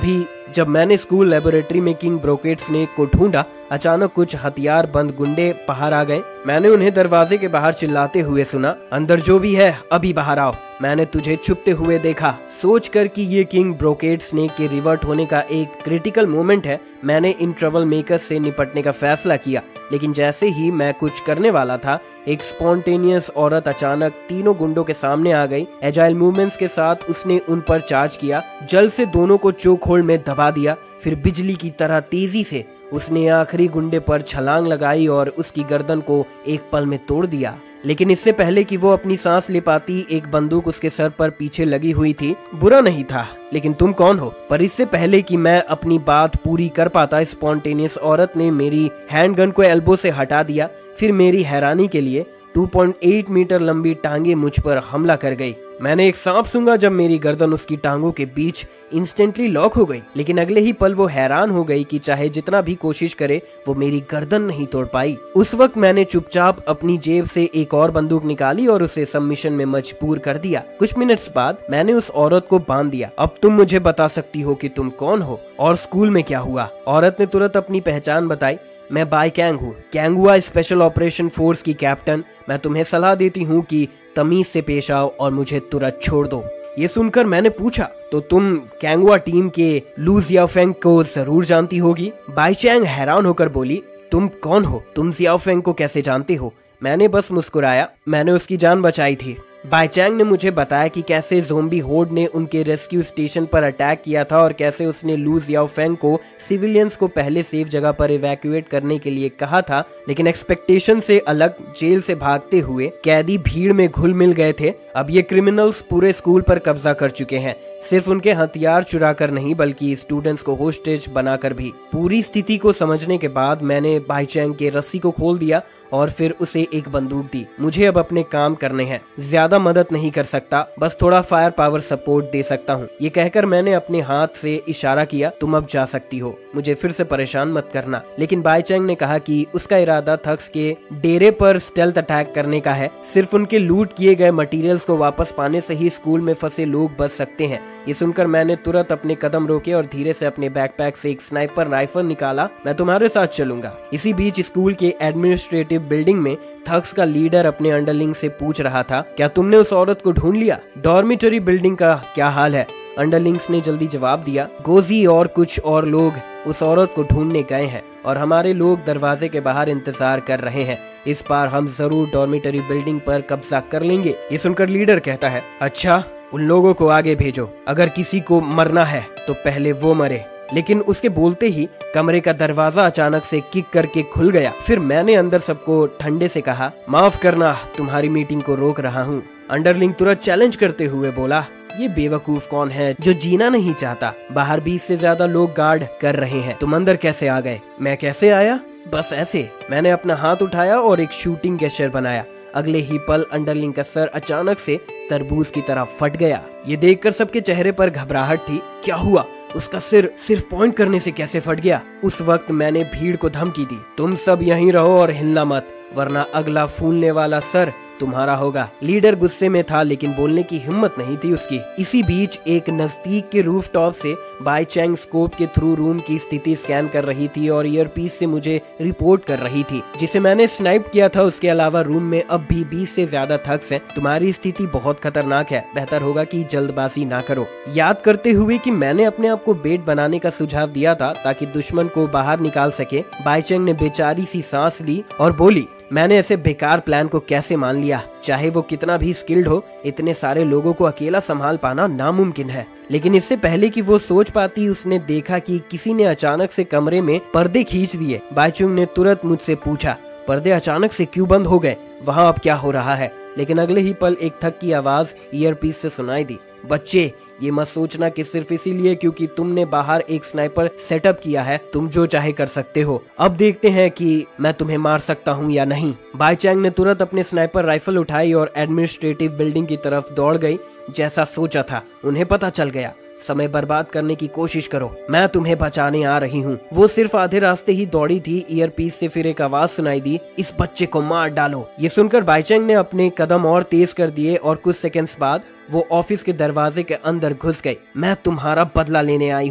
जब मैंने स्कूल लेबोरेटरी में किंग ब्रोकेट स्नेक को ढूंढा, अचानक कुछ हथियार बंद गुंडे बाहर आ गए। मैंने उन्हें दरवाजे के बाहर चिल्लाते हुए सुना, अंदर जो भी है अभी बाहर आओ, मैंने तुझे छुपते हुए देखा। सोचकर कि ये किंग ब्रोकेट स्नेक के रिवर्ट होने का एक क्रिटिकल मोमेंट है, मैंने इन ट्रबल मेकर्स से निपटने का फैसला किया। लेकिन जैसे ही मैं कुछ करने वाला था, एक स्पॉन्टेनियस औरत अचानक तीनों गुंडों के सामने आ गई। एजाइल मूवमेंट्स के साथ उसने उन पर चार्ज किया, जल्द से दोनों को चोक होल्ड में दबा दिया। फिर बिजली की तरह तेजी से उसने आखिरी गुंडे पर छलांग लगाई और उसकी गर्दन को एक पल में तोड़ दिया। लेकिन इससे पहले कि वो अपनी सांस ले पाती, एक बंदूक उसके सर पर पीछे लगी हुई थी। बुरा नहीं था, लेकिन तुम कौन हो? पर इससे पहले कि मैं अपनी बात पूरी कर पाता, स्पॉन्टेनियस औरत ने मेरी हैंडगन को एल्बो से हटा दिया। फिर मेरी हैरानी के लिए दो पॉइंट आठ मीटर लंबी टांगे मुझ पर हमला कर गई। मैंने एक सांप सूंघा जब मेरी गर्दन उसकी टांगों के बीच इंस्टेंटली लॉक हो गई। लेकिन अगले ही पल वो हैरान हो गई कि चाहे जितना भी कोशिश करे, वो मेरी गर्दन नहीं तोड़ पाई। उस वक्त मैंने चुपचाप अपनी जेब से एक और बंदूक निकाली और उसे सबमिशन में मजबूर कर दिया। कुछ मिनट्स बाद मैंने उस औरत को बांध दिया। अब तुम मुझे बता सकती हो कि तुम कौन हो और स्कूल में क्या हुआ? औरत ने तुरंत अपनी पहचान बताई। मैं बाई कैंग हूँ, कैंगुआ स्पेशल ऑपरेशन फोर्स की कैप्टन। मैं तुम्हें सलाह देती हूँ कि तमीज से पेश आओ और मुझे तुरंत छोड़ दो। ये सुनकर मैंने पूछा, तो तुम कैंगुआ टीम के लू जियाओफेंग को जरूर जानती होगी? बाई चैंग हैरान होकर बोली, तुम कौन हो? तुम जियाओफेंग को कैसे जानते हो? मैंने बस मुस्कुराया। मैंने उसकी जान बचाई थी। बाई चैंग ने मुझे बताया कि कैसे ज़ोंबी होर्ड ने उनके रेस्क्यू स्टेशन पर अटैक किया था और कैसे उसने लू जियाओफेंग को सिविलियंस को पहले सेफ जगह पर इवैक्यूएट करने के लिए कहा था। लेकिन एक्सपेक्टेशन से अलग जेल से भागते हुए कैदी भीड़ में घुल मिल गए थे। अब ये क्रिमिनल्स पूरे स्कूल पर कब्जा कर चुके हैं, सिर्फ उनके हथियार चुरा कर नहीं बल्कि स्टूडेंट्स को होस्टेज बनाकर भी। पूरी स्थिति को समझने के बाद मैंने बाई चैंग के रस्सी को खोल दिया और फिर उसे एक बंदूक दी। मुझे अब अपने काम करने हैं, ज्यादा मदद नहीं कर सकता, बस थोड़ा फायर पावर सपोर्ट दे सकता हूँ। ये कहकर मैंने अपने हाथ से इशारा किया, तुम अब जा सकती हो, मुझे फिर से परेशान मत करना। लेकिन बाई चैंग ने कहा कि उसका इरादा थक्स के डेरे पर स्टेल्थ अटैक करने का है। सिर्फ उनके लूट किए गए मटेरियल्स को वापस पाने से ही स्कूल में फंसे लोग बच सकते हैं। ये सुनकर मैंने तुरंत अपने कदम रोके और धीरे से अपने बैकपैक से एक स्नाइपर राइफल निकाला। मैं तुम्हारे साथ चलूंगा। इसी बीच स्कूल के एडमिनिस्ट्रेटिव बिल्डिंग में थक्स का लीडर अपने अंडरलिंग से पूछ रहा था, क्या तुमने उस औरत को ढूंढ लिया? डॉर्मिटरी बिल्डिंग का क्या हाल है? अंडरलिंग्स ने जल्दी जवाब दिया, गोजी और कुछ और लोग उस औरत को ढूंढने गए हैं और हमारे लोग दरवाजे के बाहर इंतजार कर रहे हैं। इस बार हम जरूर डॉर्मिटरी बिल्डिंग पर कब्जा कर लेंगे। ये सुनकर लीडर कहता है, अच्छा उन लोगों को आगे भेजो, अगर किसी को मरना है तो पहले वो मरे। लेकिन उसके बोलते ही कमरे का दरवाजा अचानक से किक करके खुल गया। फिर मैंने अंदर सबको ठंडे से कहा, माफ करना, तुम्हारी मीटिंग को रोक रहा हूँ। अंडरलिंग तुरंत चैलेंज करते हुए बोला, ये बेवकूफ कौन है जो जीना नहीं चाहता? बाहर बीस से ज्यादा लोग गार्ड कर रहे हैं, तुम अंदर कैसे आ गए? मैं कैसे आया? बस ऐसे। मैंने अपना हाथ उठाया और एक शूटिंग गेस्चर बनाया। अगले ही पल अंडरलिंग का सर अचानक से तरबूज की तरह फट गया। ये देखकर सबके चेहरे पर घबराहट थी। क्या हुआ? उसका सिर सिर्फ पॉइंट करने से कैसे फट गया? उस वक्त मैंने भीड़ को धमकी दी, तुम सब यहीं रहो और हिलना मत, वरना अगला फूलने वाला सर तुम्हारा होगा। लीडर गुस्से में था लेकिन बोलने की हिम्मत नहीं थी उसकी। इसी बीच एक नजदीक के रूफटॉप से बाई चैंग स्कोप के थ्रू रूम की स्थिति स्कैन कर रही थी और ईयरपीस से मुझे रिपोर्ट कर रही थी, जिसे मैंने स्नाइप किया था। उसके अलावा रूम में अब भी बीस से ज्यादा थग्स हैं। तुम्हारी स्थिति बहुत खतरनाक है, बेहतर होगा कि जल्दबाजी ना करो। याद करते हुए कि मैंने अपने आप को बेट बनाने का सुझाव दिया था ताकि दुश्मन को बाहर निकाल सके, बाई चैंग ने बेचारी सी सांस ली और बोली, मैंने ऐसे बेकार प्लान को कैसे मान लिया? चाहे वो कितना भी स्किल्ड हो, इतने सारे लोगों को अकेला संभाल पाना नामुमकिन है। लेकिन इससे पहले कि वो सोच पाती, उसने देखा कि किसी ने अचानक से कमरे में पर्दे खींच दिए। बाई चैंग ने तुरंत मुझसे पूछा, पर्दे अचानक से क्यों बंद हो गए? वहाँ अब क्या हो रहा है? लेकिन अगले ही पल एक थक की आवाज ईयरपीस से सुनाई दी, बच्चे ये मत सोचना कि सिर्फ इसीलिए क्योंकि तुमने बाहर एक स्नाइपर सेटअप किया है तुम जो चाहे कर सकते हो। अब देखते हैं कि मैं तुम्हें मार सकता हूँ या नहीं। बाई चैंग ने तुरंत अपने स्नाइपर राइफल उठाई और एडमिनिस्ट्रेटिव बिल्डिंग की तरफ दौड़ गई। जैसा सोचा था उन्हें पता चल गया। समय बर्बाद करने की कोशिश करो, मैं तुम्हें बचाने आ रही हूँ। वो सिर्फ आधे रास्ते ही दौड़ी थी, ईयरपीस से फिर एक आवाज सुनाई दी, इस बच्चे को मार डालो। ये सुनकर बाई चैंग ने अपने कदम और तेज कर दिए और कुछ सेकंड्स बाद वो ऑफिस के दरवाजे के अंदर घुस गई। मैं तुम्हारा बदला लेने आई हूँ।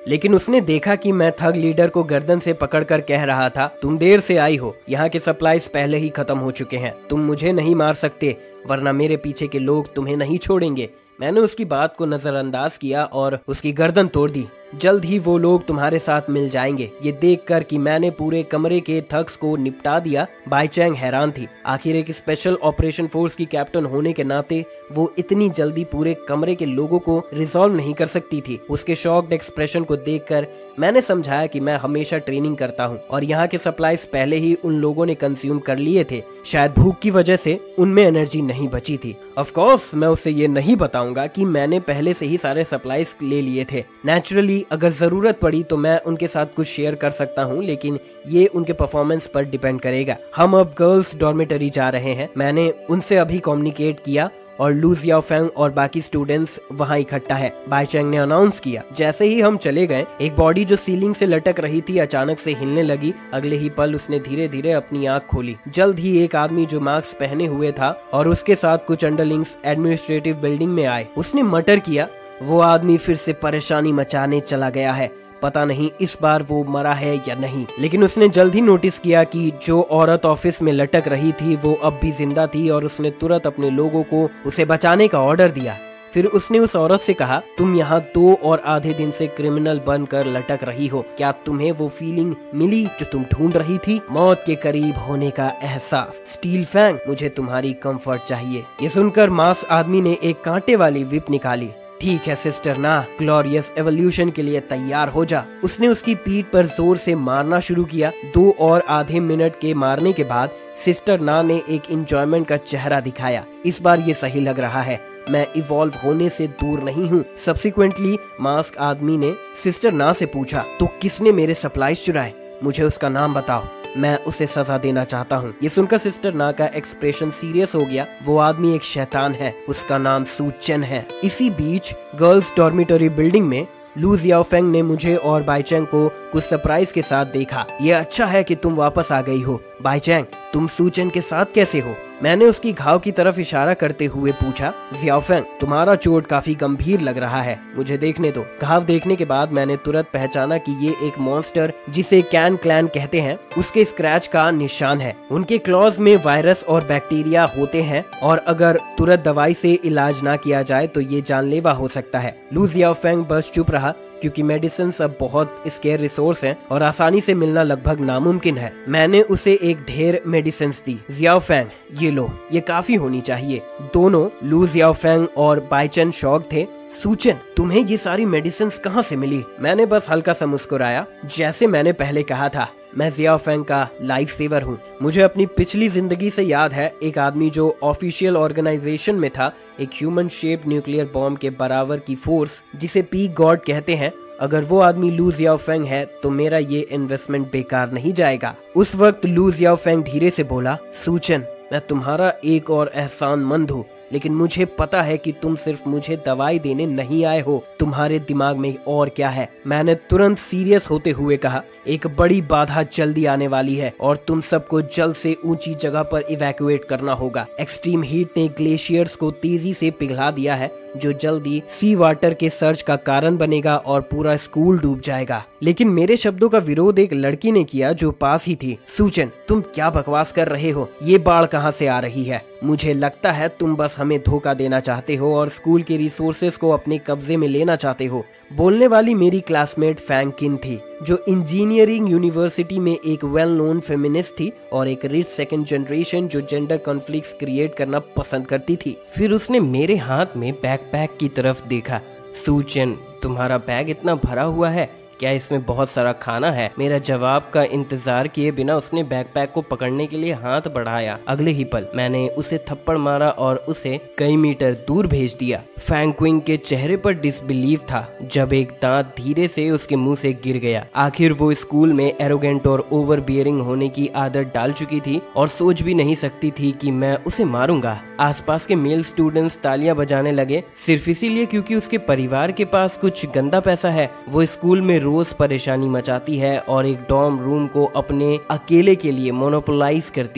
लेकिन उसने देखा कि मैं थग लीडर को गर्दन से पकड़कर कह रहा था, तुम देर से आई हो, यहाँ के सप्लाईज पहले ही खत्म हो चुके हैं, तुम मुझे नहीं मार सकते वरना मेरे पीछे के लोग तुम्हें नहीं छोड़ेंगे। मैंने उसकी बात को नजरअंदाज किया और उसकी गर्दन तोड़ दी। जल्द ही वो लोग तुम्हारे साथ मिल जाएंगे। ये देखकर कि मैंने पूरे कमरे के थग्स को निपटा दिया, बाईचैंग हैरान थी। आखिर एक स्पेशल ऑपरेशन फोर्स की कैप्टन होने के नाते वो इतनी जल्दी पूरे कमरे के लोगों को रिजॉल्व नहीं कर सकती थी। उसके शॉक्ड एक्सप्रेशन को देखकर मैंने समझाया कि मैं हमेशा ट्रेनिंग करता हूँ और यहाँ के सप्लाईज पहले ही उन लोगों ने कंज्यूम कर लिए थे। शायद भूख की वजह से उनमें एनर्जी नहीं बची थी। ऑफ कोर्स मैं उसे ये नहीं बताऊंगा कि मैंने पहले से ही सारे सप्लाईज ले लिए थे। नेचुरली अगर जरूरत पड़ी तो मैं उनके साथ कुछ शेयर कर सकता हूँ, लेकिन ये उनके परफॉर्मेंस पर डिपेंड करेगा। हम अब गर्ल्स डॉर्मेटरी जा रहे हैं। मैंने उनसे अभी कम्युनिकेट किया और लू जियाओफेंग और बाकी स्टूडेंट्स वहाँ इकट्ठा है, बाईचैंग ने अनाउंस किया। जैसे ही हम चले गए, एक बॉडी जो सीलिंग से लटक रही थी अचानक से हिलने लगी। अगले ही पल उसने धीरे धीरे अपनी आंख खोली। जल्द ही एक आदमी जो मास्क पहने हुए था और उसके साथ कुछ अंडरलिंग्स एडमिनिस्ट्रेटिव बिल्डिंग में आए। उसने मटर किया, वो आदमी फिर से परेशानी मचाने चला गया है। पता नहीं इस बार वो मरा है या नहीं, लेकिन उसने जल्द ही नोटिस किया कि जो औरत ऑफिस में लटक रही थी वो अब भी जिंदा थी और उसने तुरंत अपने लोगों को उसे बचाने का ऑर्डर दिया। फिर उसने उस औरत से कहा, तुम यहाँ दो और आधे दिन से क्रिमिनल बनकर लटक रही हो, क्या तुम्हें वो फीलिंग मिली जो तुम ढूंढ रही थी? मौत के करीब होने का एहसास। स्टील फैंग, मुझे तुम्हारी कंफर्ट चाहिए। ये सुनकर मास आदमी ने एक कांटे वाली विप निकाली। ठीक है सिस्टर ना, ग्लोरियस एवोल्यूशन के लिए तैयार हो जा। उसने उसकी पीठ पर जोर से मारना शुरू किया। दो और आधे मिनट के मारने के बाद सिस्टर ना ने एक इंजॉयमेंट का चेहरा दिखाया। इस बार ये सही लग रहा है, मैं इवॉल्व होने से दूर नहीं हूँ। सब्सिक्वेंटली मास्क आदमी ने सिस्टर ना से पूछा, तो किसने मेरे सप्लाईज चुराए? मुझे उसका नाम बताओ, मैं उसे सजा देना चाहता हूँ। ये सुनकर सिस्टर ना का एक्सप्रेशन सीरियस हो गया। वो आदमी एक शैतान है, उसका नाम सू चेन है। इसी बीच गर्ल्स डॉर्मिटरी बिल्डिंग में लू जियाओफेंग ने मुझे और बाईचैंग को कुछ सरप्राइज के साथ देखा। ये अच्छा है कि तुम वापस आ गई हो। बाईचैंग, तुम सू चेन के साथ कैसे हो? मैंने उसकी घाव की तरफ इशारा करते हुए पूछा। जियाओफेंग, तुम्हारा चोट काफी गंभीर लग रहा है, मुझे देखने दो। घाव देखने के बाद मैंने तुरंत पहचाना कि ये एक मॉन्स्टर जिसे कैन क्लैन कहते हैं उसके स्क्रैच का निशान है। उनके क्लॉज में वायरस और बैक्टीरिया होते हैं और अगर तुरंत दवाई से इलाज ना किया जाए तो ये जानलेवा हो सकता है। लू जियाओफेंग बस चुप रहा क्योंकि मेडिसिन अब बहुत स्केयर रिसोर्स हैं और आसानी से मिलना लगभग नामुमकिन है। मैंने उसे एक ढेर मेडिसिन दी। जियाओफेंग, ये लो, ये काफी होनी चाहिए। दोनों लू जियाओफेंग और बाईचैंग शॉक थे। सूचन, तुम्हें ये सारी मेडिसिन कहाँ से मिली? मैंने बस हल्का सा मुस्कुराया। जैसे मैंने पहले कहा था, मैं जियाओफेंग का लाइफ सेवर हूँ। मुझे अपनी पिछली जिंदगी से याद है एक आदमी जो ऑफिशियल ऑर्गेनाइजेशन में था, एक ह्यूमन शेप न्यूक्लियर बॉम्ब के बराबर की फोर्स जिसे पीक गॉड कहते हैं। अगर वो आदमी लू जियाओफेंग है तो मेरा ये इन्वेस्टमेंट बेकार नहीं जाएगा। उस वक्त लू जियाओफेंग धीरे से बोला, सूचन, मैं तुम्हारा एक और एहसानमंद हूँ, लेकिन मुझे पता है कि तुम सिर्फ मुझे दवाई देने नहीं आए हो, तुम्हारे दिमाग में और क्या है? मैंने तुरंत सीरियस होते हुए कहा, एक बड़ी बाधा जल्दी आने वाली है और तुम सबको जल्द से ऊंची जगह पर इवैक्यूएट करना होगा। एक्सट्रीम हीट ने ग्लेशियर्स को तेजी से पिघला दिया है, जो जल्दी सी वाटर के सर्ज का कारण बनेगा और पूरा स्कूल डूब जाएगा। लेकिन मेरे शब्दों का विरोध एक लड़की ने किया जो पास ही थी। सूचन, तुम क्या बकवास कर रहे हो? ये बाढ़ कहाँ से आ रही है? मुझे लगता है तुम बस हमें धोखा देना चाहते हो और स्कूल के रिसोर्सेज को अपने कब्जे में लेना चाहते हो। बोलने वाली मेरी क्लासमेट फैंग किन थी, जो इंजीनियरिंग यूनिवर्सिटी में एक वेल नोन फेमिनिस्ट थी और एक रिच सेकंड जनरेशन जो जेंडर कॉन्फ्लिक्ट्स क्रिएट करना पसंद करती थी। फिर उसने मेरे हाथ में बैकपैक की तरफ देखा। सूचन, तुम्हारा बैग इतना भरा हुआ है, क्या इसमें बहुत सारा खाना है? मेरा जवाब का इंतजार किए बिना उसने बैकपैक को पकड़ने के लिए हाथ बढ़ाया। अगले ही पल मैंने उसे थप्पड़ मारा और उसे कई मीटर दूर भेज दिया। फैंग क्विंग के चेहरे पर डिसबिलीव था जब एक दांत धीरे से उसके मुंह से गिर गया। आखिर वो स्कूल में एरोगेंट और ओवर बियरिंग होने की आदत डाल चुकी थी और सोच भी नहीं सकती थी कि मैं उसे मारूंगा। आसपास के मेल स्टूडेंट्स तालियां बजाने लगे, सिर्फ इसीलिए क्योंकि उसके परिवार के पास कुछ गंदा पैसा है। वो स्कूल में रोज परेशानी मचाती है और एक डॉर्म रूम को अपने अकेले के लिए मोनोपोलाइज करती है।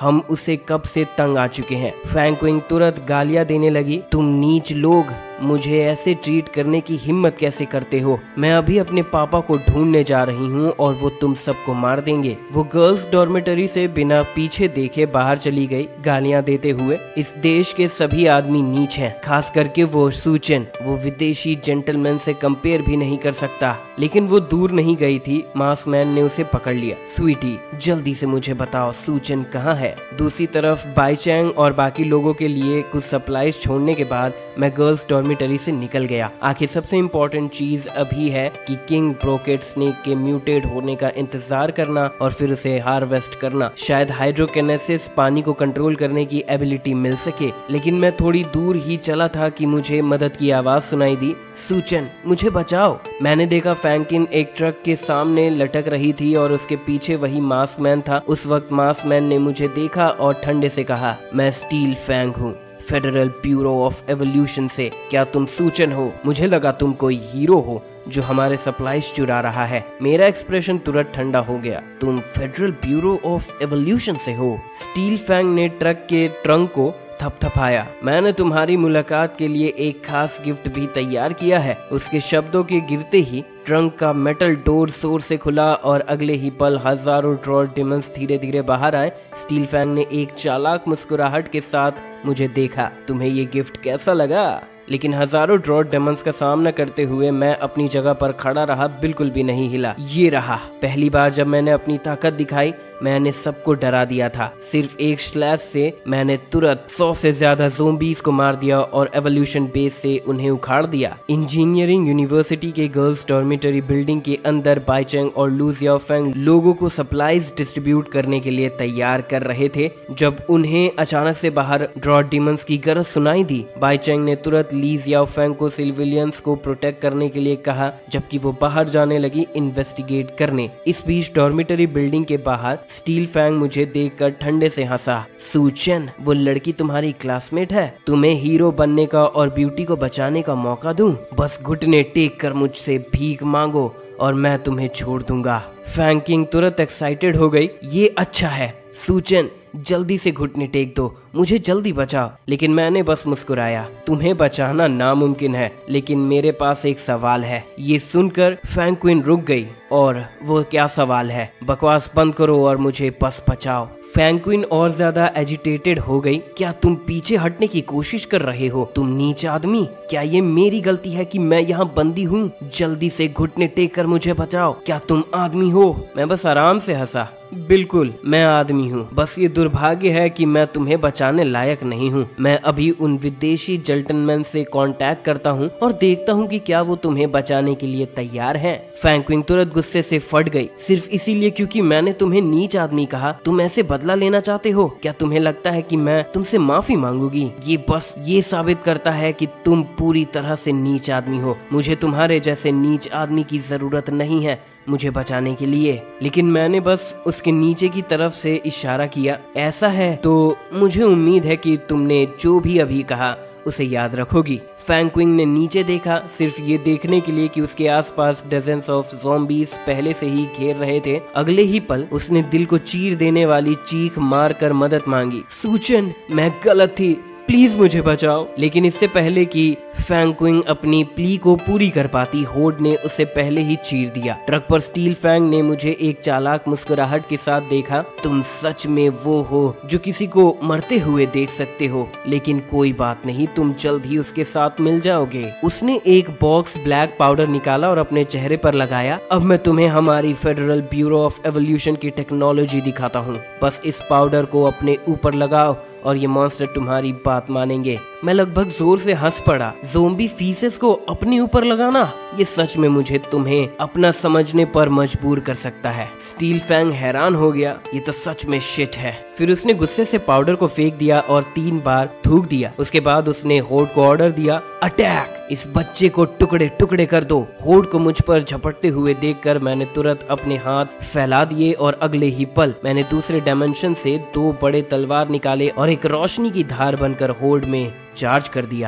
हम उसे कब से तंग आ चुके हैं। फैंग तुरंत गालियां देने लगी, तुम नीच लोग मुझे ऐसे ट्रीट करने की हिम्मत कैसे करते हो? मैं अभी अपने पापा को ढूंढने जा रही हूँ और वो तुम सबको मार देंगे। वो गर्ल्स डॉर्मेटरी से बिना पीछे देखे बाहर चली गई, गालियां देते हुए। इस देश के सभी आदमी नीच हैं, खास करके वो सूचन। वो विदेशी जेंटलमैन से कंपेयर भी नहीं कर सकता। लेकिन वो दूर नहीं गई थी, मास्कमैन ने उसे पकड़ लिया। स्वीटी, जल्दी से मुझे बताओ सूचन कहाँ है? दूसरी तरफ बाईचैंग और बाकी लोगों के लिए कुछ सप्लाईज छोड़ने के बाद मैं गर्ल्स डॉर्मेटरी से निकल गया। आखिर सबसे इम्पोर्टेंट चीज अभी है कि किंग ब्रोकेट स्नेक के म्यूटेट होने का इंतजार करना और फिर उसे हार्वेस्ट करना। शायद हाइड्रोकिनेसिस पानी को कंट्रोल करने की एबिलिटी मिल सके। लेकिन मैं थोड़ी दूर ही चला था कि मुझे मदद की आवाज सुनाई दी, सूचन मुझे बचाओ। मैंने देखा फैंकिन एक ट्रक के सामने लटक रही थी और उसके पीछे वही मास्कमैन था। उस वक्त मास्कमैन ने मुझे देखा और ठंडे से कहा, मैं स्टील फैंग हूँ, फेडरल ब्यूरो ऑफ एवोल्यूशन से। क्या तुम सूचन हो? मुझे लगा तुम कोई हीरो हो जो हमारे सप्लाईज चुरा रहा है। मेरा एक्सप्रेशन तुरंत ठंडा हो गया। तुम फेडरल ब्यूरो ऑफ एवोल्यूशन से हो? स्टील फैंग ने ट्रक के ट्रंक को थपथपाया। मैंने तुम्हारी मुलाकात के लिए एक खास गिफ्ट भी तैयार किया है। उसके शब्दों के गिरते ही ट्रंक का मेटल डोर जोर से खुला और अगले ही पल हजारों ड्रॉ डिमंस धीरे धीरे बाहर आए। स्टील फैंग ने एक चालाक मुस्कुराहट के साथ मुझे देखा। तुम्हें ये गिफ्ट कैसा लगा? लेकिन हजारों ड्रॉ डेमंस का सामना करते हुए मैं अपनी जगह पर खड़ा रहा, बिल्कुल भी नहीं हिला। ये रहा पहली बार जब मैंने अपनी ताकत दिखाई। मैंने सबको डरा दिया था। सिर्फ एक स्लैश से मैंने तुरंत सौ से ज्यादा ज़ोंबीज को मार दिया और एवोल्यूशन बेस से उन्हें उखाड़ दिया। इंजीनियरिंग यूनिवर्सिटी के गर्ल्स डॉर्मेटरी बिल्डिंग के अंदर बाईचैंग और लू जियाओफेंग लोगों को सप्लाईज डिस्ट्रीब्यूट करने के लिए तैयार कर रहे थे जब उन्हें अचानक से बाहर ड्रॉ डिमंस की गरज सुनाई दी। बाईचैंग ने तुरंत ली जियाओफेंग को सिविलियंस को प्रोटेक्ट करने के लिए कहा, जबकि वो बाहर जाने लगी इन्वेस्टिगेट करने। इस बीच डॉर्मेटरी बिल्डिंग के बाहर स्टील फैंग मुझे देखकर ठंडे से हंसा। सूचन, वो लड़की तुम्हारी क्लासमेट है? तुम्हें हीरो बनने का और ब्यूटी को बचाने का मौका दूं? बस घुटने टेक कर मुझसे भीख मांगो और मैं तुम्हें छोड़ दूंगा। फैंग किंग तुरंत एक्साइटेड हो गई। ये अच्छा है सूचन, जल्दी से घुटने टेक दो, मुझे जल्दी बचाओ। लेकिन मैंने बस मुस्कुराया। तुम्हें बचाना नामुमकिन है, लेकिन मेरे पास एक सवाल है। ये सुनकर फैंग क्वीन रुक गई। और वो क्या सवाल है? बकवास बंद करो और मुझे बस बचाओ। फैंग क्वीन और ज्यादा एजिटेटेड हो गई। क्या तुम पीछे हटने की कोशिश कर रहे हो? तुम नीच आदमी, क्या ये मेरी गलती है कि मैं यहाँ बंदी हूँ? जल्दी से घुटने टेक कर मुझे बचाओ। क्या तुम आदमी हो? मैं बस आराम से हंसा। बिल्कुल, मैं आदमी हूँ, बस ये दुर्भाग्य है कि मैं तुम्हें बचाने लायक नहीं हूँ। मैं अभी उन विदेशी जेंटलमैन से कांटेक्ट करता हूँ और देखता हूँ कि क्या वो तुम्हें बचाने के लिए तैयार हैं। फैंग क्वीन तुरंत गुस्से से फट गई। सिर्फ इसीलिए क्योंकि मैंने तुम्हें नीच आदमी कहा? तुम ऐसे बदला लेना चाहते हो? क्या तुम्हें लगता है कि मैं तुमसे माफी मांगूंगी? ये बस ये साबित करता है कि तुम पूरी तरह से नीच आदमी हो। मुझे तुम्हारे जैसे नीच आदमी की जरूरत नहीं है मुझे बचाने के लिए। लेकिन मैंने बस उसके नीचे की तरफ से इशारा किया। ऐसा है तो मुझे उम्मीद है कि तुमने जो भी अभी कहा उसे याद रखोगी। फैंग क्वीन ने नीचे देखा, सिर्फ ये देखने के लिए कि उसके आसपास डजन्स ऑफ ज़ॉम्बीज पहले से ही घेर रहे थे। अगले ही पल उसने दिल को चीर देने वाली चीख मारकर मदद मांगी। सूचन, मैं गलत थी, प्लीज मुझे बचाओ। लेकिन इससे पहले कि फैंग क्वीन अपनी प्ली को पूरी कर पाती, होड ने उसे पहले ही चीर दिया। ट्रक पर स्टील फैंग ने मुझे एक चालाक मुस्कुराहट के साथ देखा। तुम सच में वो हो जो किसी को मरते हुए देख सकते हो, लेकिन कोई बात नहीं, तुम जल्द ही उसके साथ मिल जाओगे। उसने एक बॉक्स ब्लैक पाउडर निकाला और अपने चेहरे पर लगाया। अब मैं तुम्हें हमारी फेडरल ब्यूरो ऑफ एवोल्यूशन की टेक्नोलॉजी दिखाता हूँ। बस इस पाउडर को अपने ऊपर लगाओ और ये मॉन्स्टर तुम्हारी बात मानेंगे। मैं लगभग जोर से हंस पड़ा। ज़ोंबी फीसेस को अपने ऊपर लगाना, ये सच में मुझे तुम्हें अपना समझने पर मजबूर कर सकता है। स्टील फैंग हैरान हो गया, ये तो सच में शिट है। फिर उसने गुस्से से पाउडर को फेंक दिया और तीन बार थूक दिया। उसके बाद उसने होड को ऑर्डर दिया, अटैक, इस बच्चे को टुकड़े टुकड़े कर दो। होड को मुझ पर झपटते हुए देखकर मैंने तुरंत अपने हाथ फैला दिए और अगले ही पल मैंने दूसरे डायमेंशन से दो बड़े तलवार निकाले और एक रोशनी की धार बनकर होड में चार्ज कर दिया।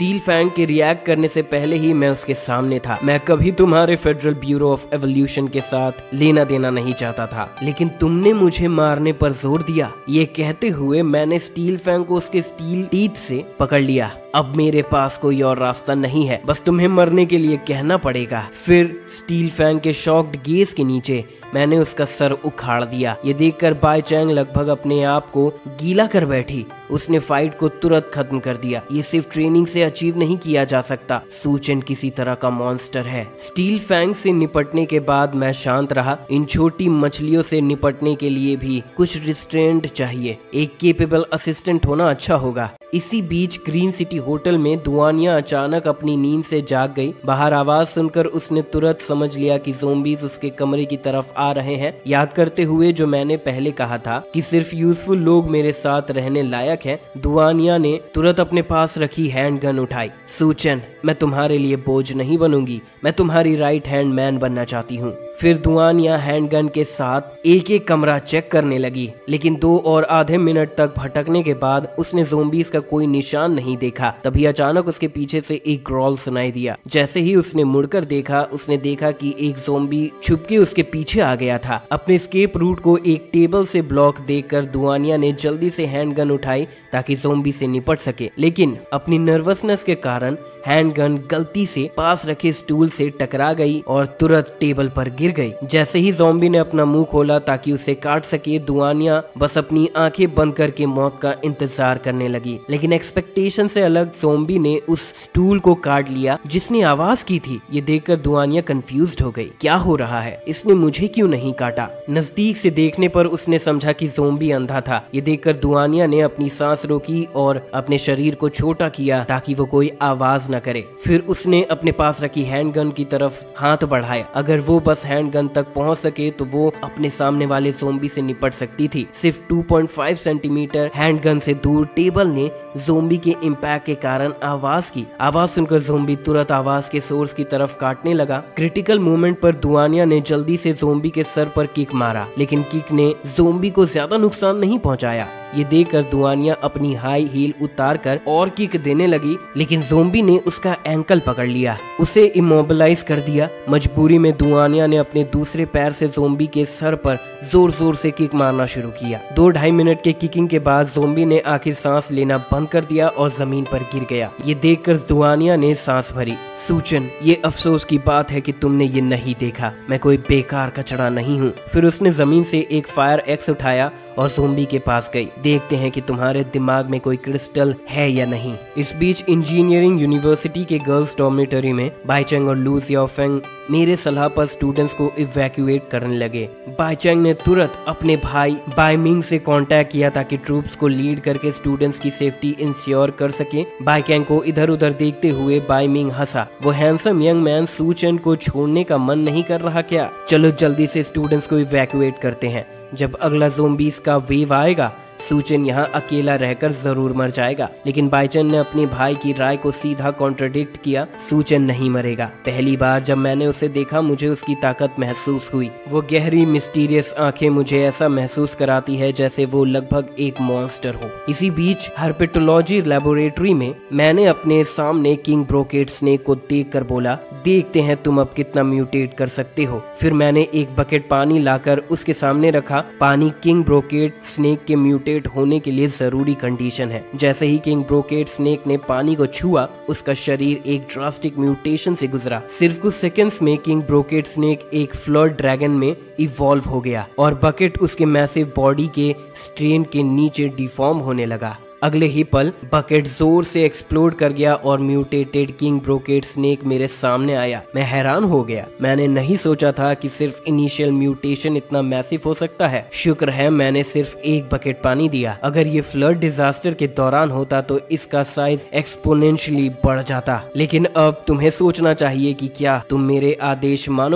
स्टील फैंग के रिएक्ट करने से पहले ही मैं उसके सामने था। मैं कभी तुम्हारे फेडरल ब्यूरो ऑफ एवोल्यूशन के साथ लेना देना नहीं चाहता था, लेकिन तुमने मुझे मारने पर जोर दिया। ये कहते हुए मैंने स्टील फैंग को उसके स्टील टीथ से पकड़ लिया। अब मेरे पास कोई और रास्ता नहीं है, बस तुम्हें मरने के लिए कहना पड़ेगा। फिर स्टील फैंग के शॉक्ड गेज के नीचे मैंने उसका सर उखाड़ दिया। ये देखकर बाई चैंग लगभग अपने आप को गीला कर बैठी। उसने फाइट को तुरंत खत्म कर दिया। ये सिर्फ ट्रेनिंग से अचीव नहीं किया जा सकता। सूचन किसी तरह का मॉन्स्टर है। स्टील फैंग से निपटने के बाद मैं शांत रहा। इन छोटी मछलियों से निपटने के लिए भी कुछ रिस्ट्रेंट चाहिए। एक केपेबल असिस्टेंट होना अच्छा होगा। इसी बीच ग्रीन सिटी होटल में दुआनिया अचानक अपनी नींद से जाग गई। बाहर आवाज सुनकर उसने तुरंत समझ लिया कि ज़ोंबीज उसके कमरे की तरफ आ रहे हैं। याद करते हुए जो मैंने पहले कहा था कि सिर्फ यूजफुल लोग मेरे साथ रहने लायक हैं, दुआनिया ने तुरंत अपने पास रखी हैंडगन उठाई। सूचन, मैं तुम्हारे लिए बोझ नहीं बनूंगी। मैं तुम्हारी राइट हैंड मैन बनना चाहती हूँ। फिर दुआनिया हैंडगन के साथ एक एक कमरा चेक करने लगी, लेकिन दो और आधे मिनट तक भटकने के बाद उसने ज़ोंबीज का कोई निशान नहीं देखा। तभी अचानक उसके पीछे से एक ग्रॉल सुनाई दिया। जैसे ही उसने मुड़कर देखा, उसने देखा कि एक ज़ोंबी छुपके उसके पीछे आ गया था। अपने एस्केप रूट को एक टेबल से ब्लॉक देखकर दुआनिया ने जल्दी से हैंडगन उठाई ताकि ज़ोंबी से निपट सके, लेकिन अपनी नर्वसनेस के कारण हैंडगन गलती से पास रखे स्टूल से टकरा गई और तुरंत टेबल पर गिर गई। जैसे ही ज़ॉम्बी ने अपना मुंह खोला ताकि उसे काट सके, दुआनिया बस अपनी आंखें बंद करके मौत का इंतजार करने लगी। लेकिन एक्सपेक्टेशन से अलग ज़ॉम्बी ने उस स्टूल को काट लिया जिसने आवाज की थी। ये देखकर दुआनिया कंफ्यूज्ड हो गई। क्या हो रहा है? इसने मुझे क्यों नहीं काटा? नजदीक से देखने पर उसने समझा कि ज़ॉम्बी अंधा था। ये देखकर दुआनिया ने अपनी सांस रोकी और अपने शरीर को छोटा किया ताकि वो कोई आवाज न करे। फिर उसने अपने पास रखी हैंडगन की तरफ हाथ बढ़ाया। अगर वो बस हैंडगन तक पहुंच सके तो वो अपने सामने वाले ज़ोंबी से निपट सकती थी। सिर्फ दो पॉइंट पाँच सेंटीमीटर हैंडगन से दूर टेबल ने ज़ोंबी के इम्पैक्ट के कारण आवाज की। आवाज सुनकर ज़ोंबी तुरंत आवाज के सोर्स की तरफ काटने लगा। क्रिटिकल मोमेंट पर दुआनिया ने जल्दी से ज़ोंबी के सर पर किक मारा, लेकिन किक ने ज़ोंबी को ज्यादा नुकसान नहीं पहुंचाया। ये देखकर दुआनिया अपनी हाई हील उतार कर और किक देने लगी, लेकिन ज़ोंबी ने उसका एंकल पकड़ लिया, उसे इमोबिलाइज कर दिया। मजबूरी में दुआनिया ने अपने दूसरे पैर से ज़ोंबी के सर पर जोर जोर से किक मारना शुरू किया। दो ढाई मिनट के किकिंग के बाद ज़ोंबी ने आखिर सांस लेना बंद कर दिया और जमीन पर गिर गया। ये देखकर दुआनिया ने सांस भरी। सूचन, ये अफसोस की बात है कि तुमने ये नहीं देखा। मैं कोई बेकार कचड़ा नहीं हूँ। फिर उसने जमीन से एक फायर एक्स उठाया और ज़ोंबी के पास गई। देखते हैं कि तुम्हारे दिमाग में कोई क्रिस्टल है या नहीं। इस बीच इंजीनियरिंग यूनिवर्सिटी के गर्ल्स डॉर्मेटरी में बाईचेंग और लू जियाओफेंग मेरे सलाह पर स्टूडेंट्स को इवैक्यूएट करने लगे। बाईचेंग ने तुरंत अपने भाई बाईमिंग से कांटेक्ट किया ताकि ट्रूप्स को लीड करके स्टूडेंट्स की सेफ्टी इंश्योर कर सके। बाईचेंग को इधर उधर देखते हुए बाईमिंग हंसा। वो हैंडसम यंग मैन सूचन को छोड़ने का मन नहीं कर रहा क्या? चलो जल्दी से स्टूडेंट्स को इवैक्यूएट करते हैं। जब अगला ज़ोंबीज का वेव आएगा, सूचन यहाँ अकेला रहकर जरूर मर जाएगा। लेकिन बाईचेंग ने अपने भाई की राय को सीधा कॉन्ट्रडिक्ट किया। सूचन नहीं मरेगा। पहली बार जब मैंने उसे देखा मुझे उसकी ताकत महसूस हुई। वो गहरी मिस्टीरियस आंखें मुझे ऐसा महसूस कराती है जैसे वो लगभग एक मॉन्स्टर हो। इसी बीच हर्पेटोलॉजी लैबोरेटरी में मैंने अपने सामने किंग ब्रोकेट स्नेक को देखकर बोला, देखते हैं तुम अब कितना म्यूटेट कर सकते हो। फिर मैंने एक बकेट पानी लाकर उसके सामने रखा। पानी किंग ब्रोकेट स्नेक के म्यूटेट होने के लिए जरूरी कंडीशन है। जैसे ही किंग ब्रोकेट स्नेक ने पानी को छुआ, उसका शरीर एक ड्रास्टिक म्यूटेशन से गुजरा। सिर्फ कुछ सेकंड्स में किंग ब्रोकेट स्नेक एक फ्लड ड्रैगन में इवॉल्व हो गया और बकेट उसके मैसिव बॉडी के स्ट्रेन के नीचे डिफॉर्म होने लगा। अगले ही पल बकेट जोर से एक्सप्लोड कर गया और म्यूटेटेड किंग ब्रोकेट स्नेक मेरे सामने आया। मैं हैरान हो गया। मैंने नहीं सोचा था कि सिर्फ इनिशियल म्यूटेशन इतना मैसिव हो सकता है। शुक्र है मैंने सिर्फ एक बकेट पानी दिया। अगर ये फ्लड डिजास्टर के दौरान होता तो इसका साइज एक्सपोनेंशियली बढ़ जाता। लेकिन अब तुम्हें सोचना चाहिए कि क्या तुम मेरे आदेश मानोगे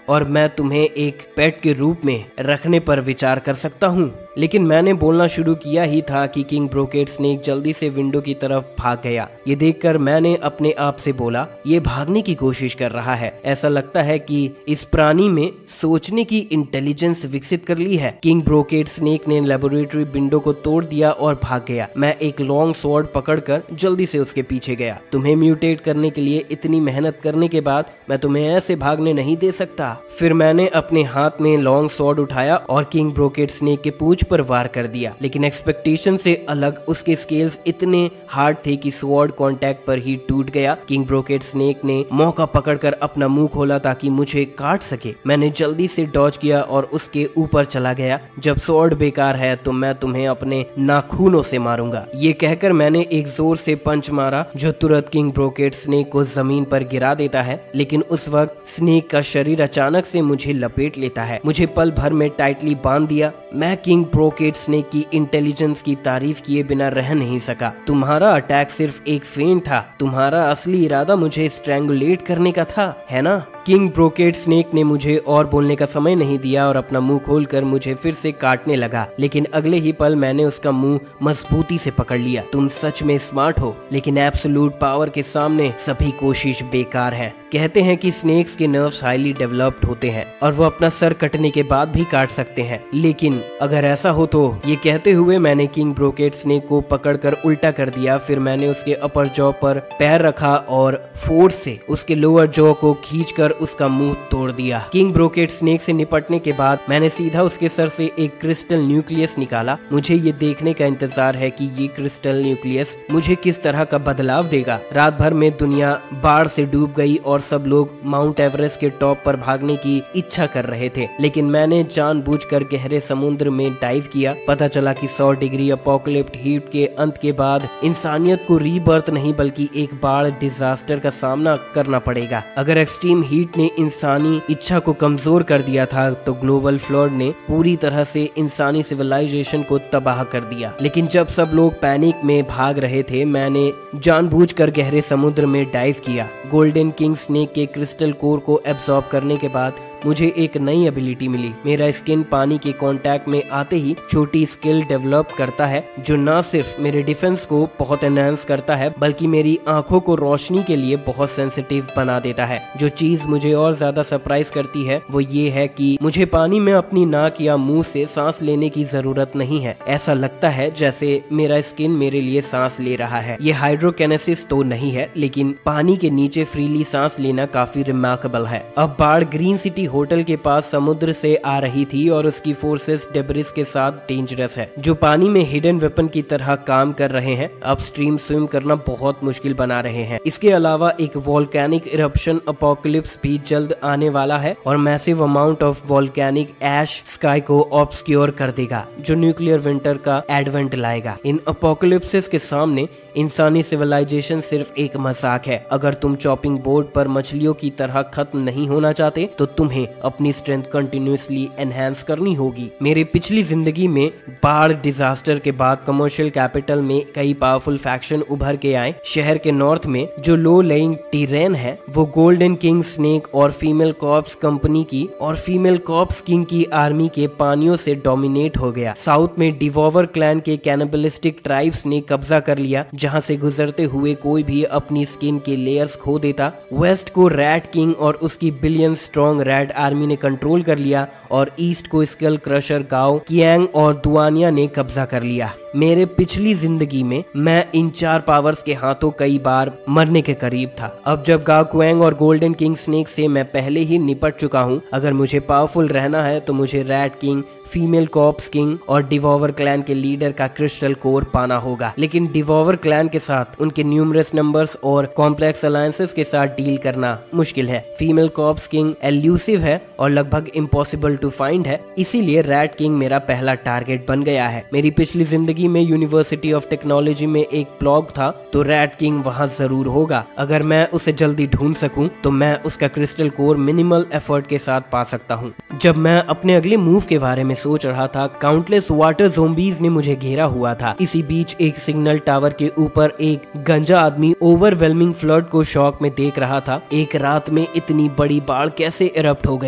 और मैं तुम्हें एक पेट के रूप में रखने पर विचार कर सकता हूँ। लेकिन मैंने बोलना शुरू किया ही था कि किंग ब्रोकेड स्नेक जल्दी से विंडो की तरफ भाग गया। ये देखकर मैंने अपने आप से बोला, ये भागने की कोशिश कर रहा है। ऐसा लगता है कि इस प्राणी में सोचने की इंटेलिजेंस विकसित कर ली है। किंग ब्रोकेड स्नेक ने लेबोरेटरी विंडो को तोड़ दिया और भाग गया। मैं एक लॉन्ग स्वॉर्ड पकड़कर जल्दी से उसके पीछे गया। तुम्हें म्यूटेट करने के लिए इतनी मेहनत करने के बाद मैं तुम्हें ऐसे भागने नहीं दे सकता। फिर मैंने अपने हाथ में लॉन्ग स्वॉर्ड उठाया और किंग ब्रोकेड स्नेक के पूंछ पर वार कर दिया। लेकिन एक्सपेक्टेशन से अलग उसके स्केल्स इतने हार्ड थे कि स्वॉर्ड कांटेक्ट पर ही टूट गया। किंग ब्रोकेड स्नेक ने मौका पकड़कर अपना मुंह खोला ताकि मुझे काट सके। मैंने जल्दी से डॉज किया और उसके ऊपर चला गया। जब स्वॉर्ड बेकार है तो मैं तुम्हें अपने नाखूनों से मारूंगा। ये कहकर मैंने एक जोर से पंच मारा जो तुरंत किंग ब्रोकेड स्नेक को जमीन पर गिरा देता है। लेकिन उस वक्त स्नेक का शरीर अचानक से मुझे लपेट लेता है। मुझे पल भर में टाइटली बांध दिया। मैं किंग ब्रोकेड स्नेक की इंटेलिजेंस की तारीफ किए बिना रह नहीं सका। तुम्हारा अटैक सिर्फ एक फेंट था। तुम्हारा असली इरादा मुझे स्ट्रैंगुलेट करने का था, है ना? किंग ब्रोकेड स्नेक ने मुझे और बोलने का समय नहीं दिया और अपना मुंह खोलकर मुझे फिर से काटने लगा। लेकिन अगले ही पल मैंने उसका मुंह मजबूती से पकड़ लिया। तुम सच में स्मार्ट हो, लेकिन एब्सोल्यूट पावर के सामने सभी कोशिश बेकार है। कहते हैं कि स्नेक्स के नर्व्स हाईली डेवलप्ड होते हैं और वो अपना सर कटने के बाद भी काट सकते हैं। लेकिन अगर ऐसा हो तो? ये कहते हुए मैंने किंग ब्रोकेड स्नेक को पकड़कर उल्टा कर दिया। फिर मैंने उसके अपर जॉ पर पैर रखा और फोर्स से उसके लोअर जॉ को खींचकर उसका मुंह तोड़ दिया। किंग ब्रोकेड स्नेक से निपटने के बाद मैंने सीधा उसके सर से एक क्रिस्टल न्यूक्लियस निकाला। मुझे ये देखने का इंतजार है कि ये क्रिस्टल न्यूक्लियस मुझे किस तरह का बदलाव देगा। रात भर में दुनिया बाढ़ से डूब गई और सब लोग माउंट एवरेस्ट के टॉप पर भागने की इच्छा कर रहे थे। लेकिन मैंने जानबूझकर गहरे समुद्र में डाइव किया। पता चला कि सौ डिग्री अपोकलिप्ट हीट के अंत के बाद इंसानियत को रीबर्थ नहीं बल्कि एक बाढ़ डिजास्टर का सामना करना पड़ेगा। अगर एक्सट्रीम हीट ने इंसानी इच्छा को कमजोर कर दिया था तो ग्लोबल फ्लड ने पूरी तरह से इंसानी सिविलाइजेशन को तबाह कर दिया। लेकिन जब सब लोग पैनिक में भाग रहे थे, मैंने जानबूझकर गहरे समुद्र में डाइव किया। गोल्डन किंग स्नेक के क्रिस्टल कोर को एब्जॉर्ब करने के बाद मुझे एक नई एबिलिटी मिली। मेरा स्किन पानी के कांटेक्ट में आते ही छोटी स्किल डेवलप करता है जो न सिर्फ मेरे डिफेंस को बहुत एनहांस करता है बल्कि मेरी आंखों को रोशनी के लिए बहुत सेंसिटिव बना देता है। जो चीज मुझे और ज्यादा सरप्राइज करती है वो ये है कि मुझे पानी में अपनी नाक या मुंह से सांस लेने की जरूरत नहीं है। ऐसा लगता है जैसे मेरा स्किन मेरे लिए सांस ले रहा है। ये हाइड्रोकिनेसिस तो नहीं है, लेकिन पानी के नीचे फ्रीली सांस लेना काफी रिमार्केबल है। अब बाढ़ ग्रीन सिटी होटल के पास समुद्र से आ रही थी और उसकी फोर्सेस डेब्रिस के साथ डेंजरस है जो पानी में हिडन वेपन की तरह काम कर रहे हैं। अपस्ट्रीम स्विम करना बहुत मुश्किल बना रहे हैं। इसके अलावा एक वोल्केनिक इरप्शन अपोकलिप्स भी जल्द आने वाला है और massive amount of volcanic ash sky को ऑब्सक्योर कर देगा जो न्यूक्लियर विंटर का एडवेंट लाएगा। इन अपोकलिप्सिस के सामने इंसानी सिविलाइजेशन सिर्फ एक मजाक है। अगर तुम चॉपिंग बोर्ड पर मछलियों की तरह खत्म नहीं होना चाहते तो तुम्हें अपनी स्ट्रेंथ कंटिन्यूअसली एनहांस करनी होगी। मेरी पिछली जिंदगी में बाढ़ डिजास्टर के बाद कमर्शियल कैपिटल में कई पावरफुल फैक्शन उभर के आए। शहर के नॉर्थ में जो लो लेइंग टीरेन है वो गोल्डन किंग स्नेक और फीमेल कॉर्प्स कंपनी की और फीमेल कॉर्प्स किंग की आर्मी के पानियों से डोमिनेट हो गया। साउथ में डिवोवर क्लैन के कैनिबलिस्टिक ट्राइब्स ने कब्जा कर लिया जहां से गुजरते हुए कोई भी अपनी स्किन के लेयर्स खो देता। वेस्ट को रैट किंग और उसकी बिलियन स्ट्रॉन्ग रैट आर्मी ने कंट्रोल कर लिया और ईस्ट को स्कल क्रशर गाओ कियांग और दुआनिया ने कब्जा कर लिया। मेरे पिछली जिंदगी में मैं इन चार पावर्स के हाथों कई बार मरने के करीब था। अब जब गाओ क्वेंग और गोल्डन किंग स्नेक से मैं पहले ही निपट चुका हूँ, अगर मुझे पावरफुल रहना है तो मुझे rat king, female corpse king और डिवोवर क्लैन के लीडर का क्रिस्टल कोर पाना होगा। लेकिन डिवोवर क्लैन के साथ उनके न्यूमरस नंबर्स और कॉम्प्लेक्स अलायंसेस के साथ डील करना मुश्किल है। फीमेल कॉर्प्स किंग एल्यूसिव है और लगभग इम्पॉसिबल टू फाइंड है, इसीलिए रैट किंग मेरा पहला टारगेट बन गया है। मेरी पिछली जिंदगी में यूनिवर्सिटी ऑफ टेक्नोलॉजी में एक ब्लॉग था तो रैट किंग वहां जरूर होगा। अगर मैं उसे जल्दी ढूंढ सकूं तो मैं उसका क्रिस्टल कोर मिनिमल एफर्ट के साथ पा सकता हूं। जब मैं अपने अगले मूव के बारे में सोच रहा था, काउंटलेस वाटर ज़ोंबीज ने मुझे घेरा हुआ था। इसी बीच एक सिग्नल टावर के ऊपर एक गंजा आदमी ओवरवेलमिंग फ्लड को शॉक में देख रहा था। एक रात में इतनी बड़ी बाढ़ कैसे इरप्ट हो गई?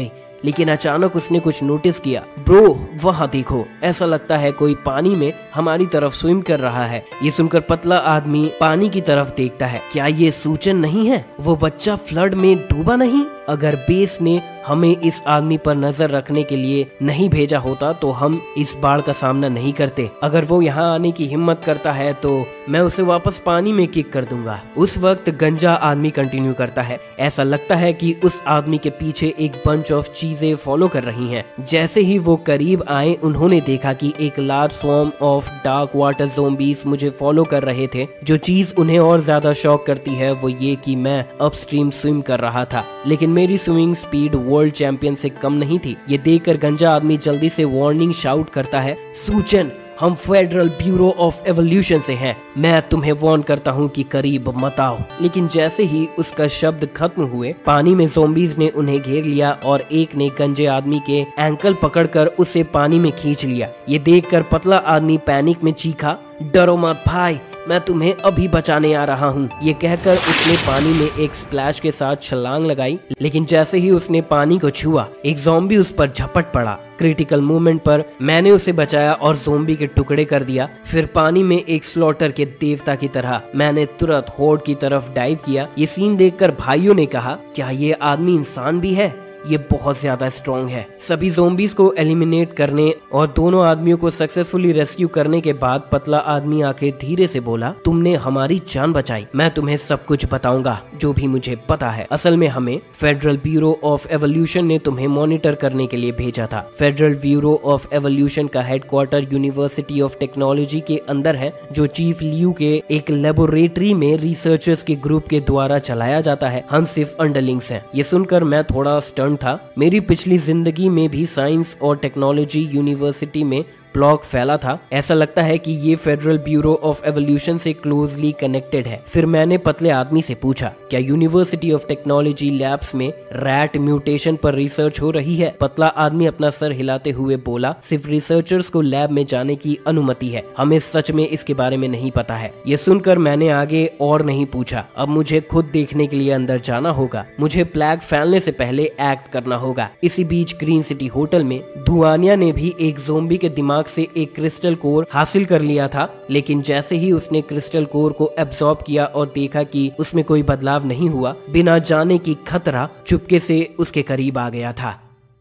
लेकिन अचानक उसने कुछ नोटिस किया। ब्रो वहाँ देखो, ऐसा लगता है कोई पानी में हमारी तरफ स्विम कर रहा है। ये सुनकर पतला आदमी पानी की तरफ देखता है। क्या ये सूचन नहीं है? वो बच्चा फ्लड में डूबा नहीं? अगर बेस ने हमें इस आदमी पर नजर रखने के लिए नहीं भेजा होता तो हम इस बाढ़ का सामना नहीं करते। अगर वो यहाँ आने की हिम्मत करता है तो मैं उसे वापस पानी में किक कर दूंगा। उस वक्त गंजा आदमी कंटिन्यू करता है, ऐसा लगता है कि उस आदमी के पीछे एक बंच ऑफ चीजें फॉलो कर रही हैं। जैसे ही वो करीब आए उन्होंने देखा कि एक large swarm of dark water zombies मुझे फॉलो कर रहे थे। जो चीज उन्हें और ज्यादा शॉक करती है वो ये कि मैं अपस्ट्रीम स्विम कर रहा था, लेकिन मेरी स्विमिंग स्पीड वर्ल्ड चैंपियन से कम नहीं थी। ये देखकर गंजा आदमी जल्दी से वार्निंग शाउट करता है, सूचन हम फेडरल ब्यूरो ऑफ एवोल्यूशन से हैं, मैं तुम्हें वार्न करता हूँ कि करीब मत आओ। लेकिन जैसे ही उसका शब्द खत्म हुए पानी में ज़ोंबीज ने उन्हें घेर लिया और एक ने गंजे आदमी के एंकल पकड़कर उसे पानी में खींच लिया। ये देखकर पतला आदमी पैनिक में चीखा, डरो मत भाई, मैं तुम्हें अभी बचाने आ रहा हूँ। ये कहकर उसने पानी में एक स्प्लैश के साथ छलांग लगाई, लेकिन जैसे ही उसने पानी को छुआ एक ज़ॉम्बी उस पर झपट पड़ा। क्रिटिकल मोमेंट पर मैंने उसे बचाया और ज़ॉम्बी के टुकड़े कर दिया। फिर पानी में एक स्लॉटर के देवता की तरह मैंने तुरंत होर्ड की तरफ डाइव किया। ये सीन देखकर भाइयों ने कहा, क्या ये आदमी इंसान भी है? ये बहुत ज्यादा स्ट्रॉन्ग है। सभी ज़ोंबीज को एलिमिनेट करने और दोनों आदमियों को सक्सेसफुली रेस्क्यू करने के बाद पतला आदमी आके धीरे से बोला, तुमने हमारी जान बचाई, मैं तुम्हें सब कुछ बताऊंगा जो भी मुझे पता है। असल में हमें फेडरल ब्यूरो ऑफ एवोल्यूशन ने तुम्हें मॉनिटर करने के लिए भेजा था। फेडरल ब्यूरो ऑफ एवोल्यूशन का हेडक्वार्टर यूनिवर्सिटी ऑफ टेक्नोलॉजी के अंदर है, जो चीफ लियू के एक लेबोरेटरी में रिसर्चर्स के ग्रुप के द्वारा चलाया जाता है। हम सिर्फ अंडरलिंग्स हैं। ये सुनकर मैं थोड़ा स्टर्न था। मेरी पिछली जिंदगी में भी साइंस और टेक्नोलॉजी यूनिवर्सिटी में ब्लॉक फैला था। ऐसा लगता है कि ये फेडरल ब्यूरो ऑफ एवोल्यूशन से क्लोजली कनेक्टेड है। फिर मैंने पतले आदमी से पूछा, क्या यूनिवर्सिटी ऑफ टेक्नोलॉजी लैब्स में रैट म्यूटेशन पर रिसर्च हो रही है? पतला आदमी अपना सर हिलाते हुए बोला, सिर्फ रिसर्चर्स को लैब में जाने की अनुमति है, हमें सच में इसके बारे में नहीं पता है। ये सुनकर मैंने आगे और नहीं पूछा। अब मुझे खुद देखने के लिए अंदर जाना होगा। मुझे प्लैग फैलने से पहले एक्ट करना होगा। इसी बीच ग्रीन सिटी होटल में धुआनिया ने भी एक ज़ोंबी के दिमाग से एक क्रिस्टल कोर हासिल कर लिया था, लेकिन जैसे ही उसने क्रिस्टल कोर को एब्जॉर्ब किया और देखा कि उसमें कोई बदलाव नहीं हुआ, बिना जाने की खतरा चुपके से उसके करीब आ गया था।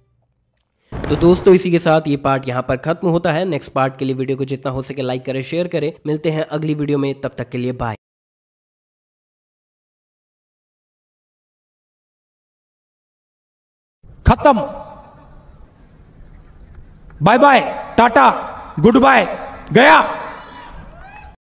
तो दोस्तों इसी के साथ ये पार्ट यहाँ पर खत्म होता है। नेक्स्ट पार्ट के लिए वीडियो को जितना हो सके लाइक करें, शेयर करें। मिलते हैं अगली वीडियो में, तब तक के लिए बाय। खत्म। Bye bye, tata, goodbye, गया।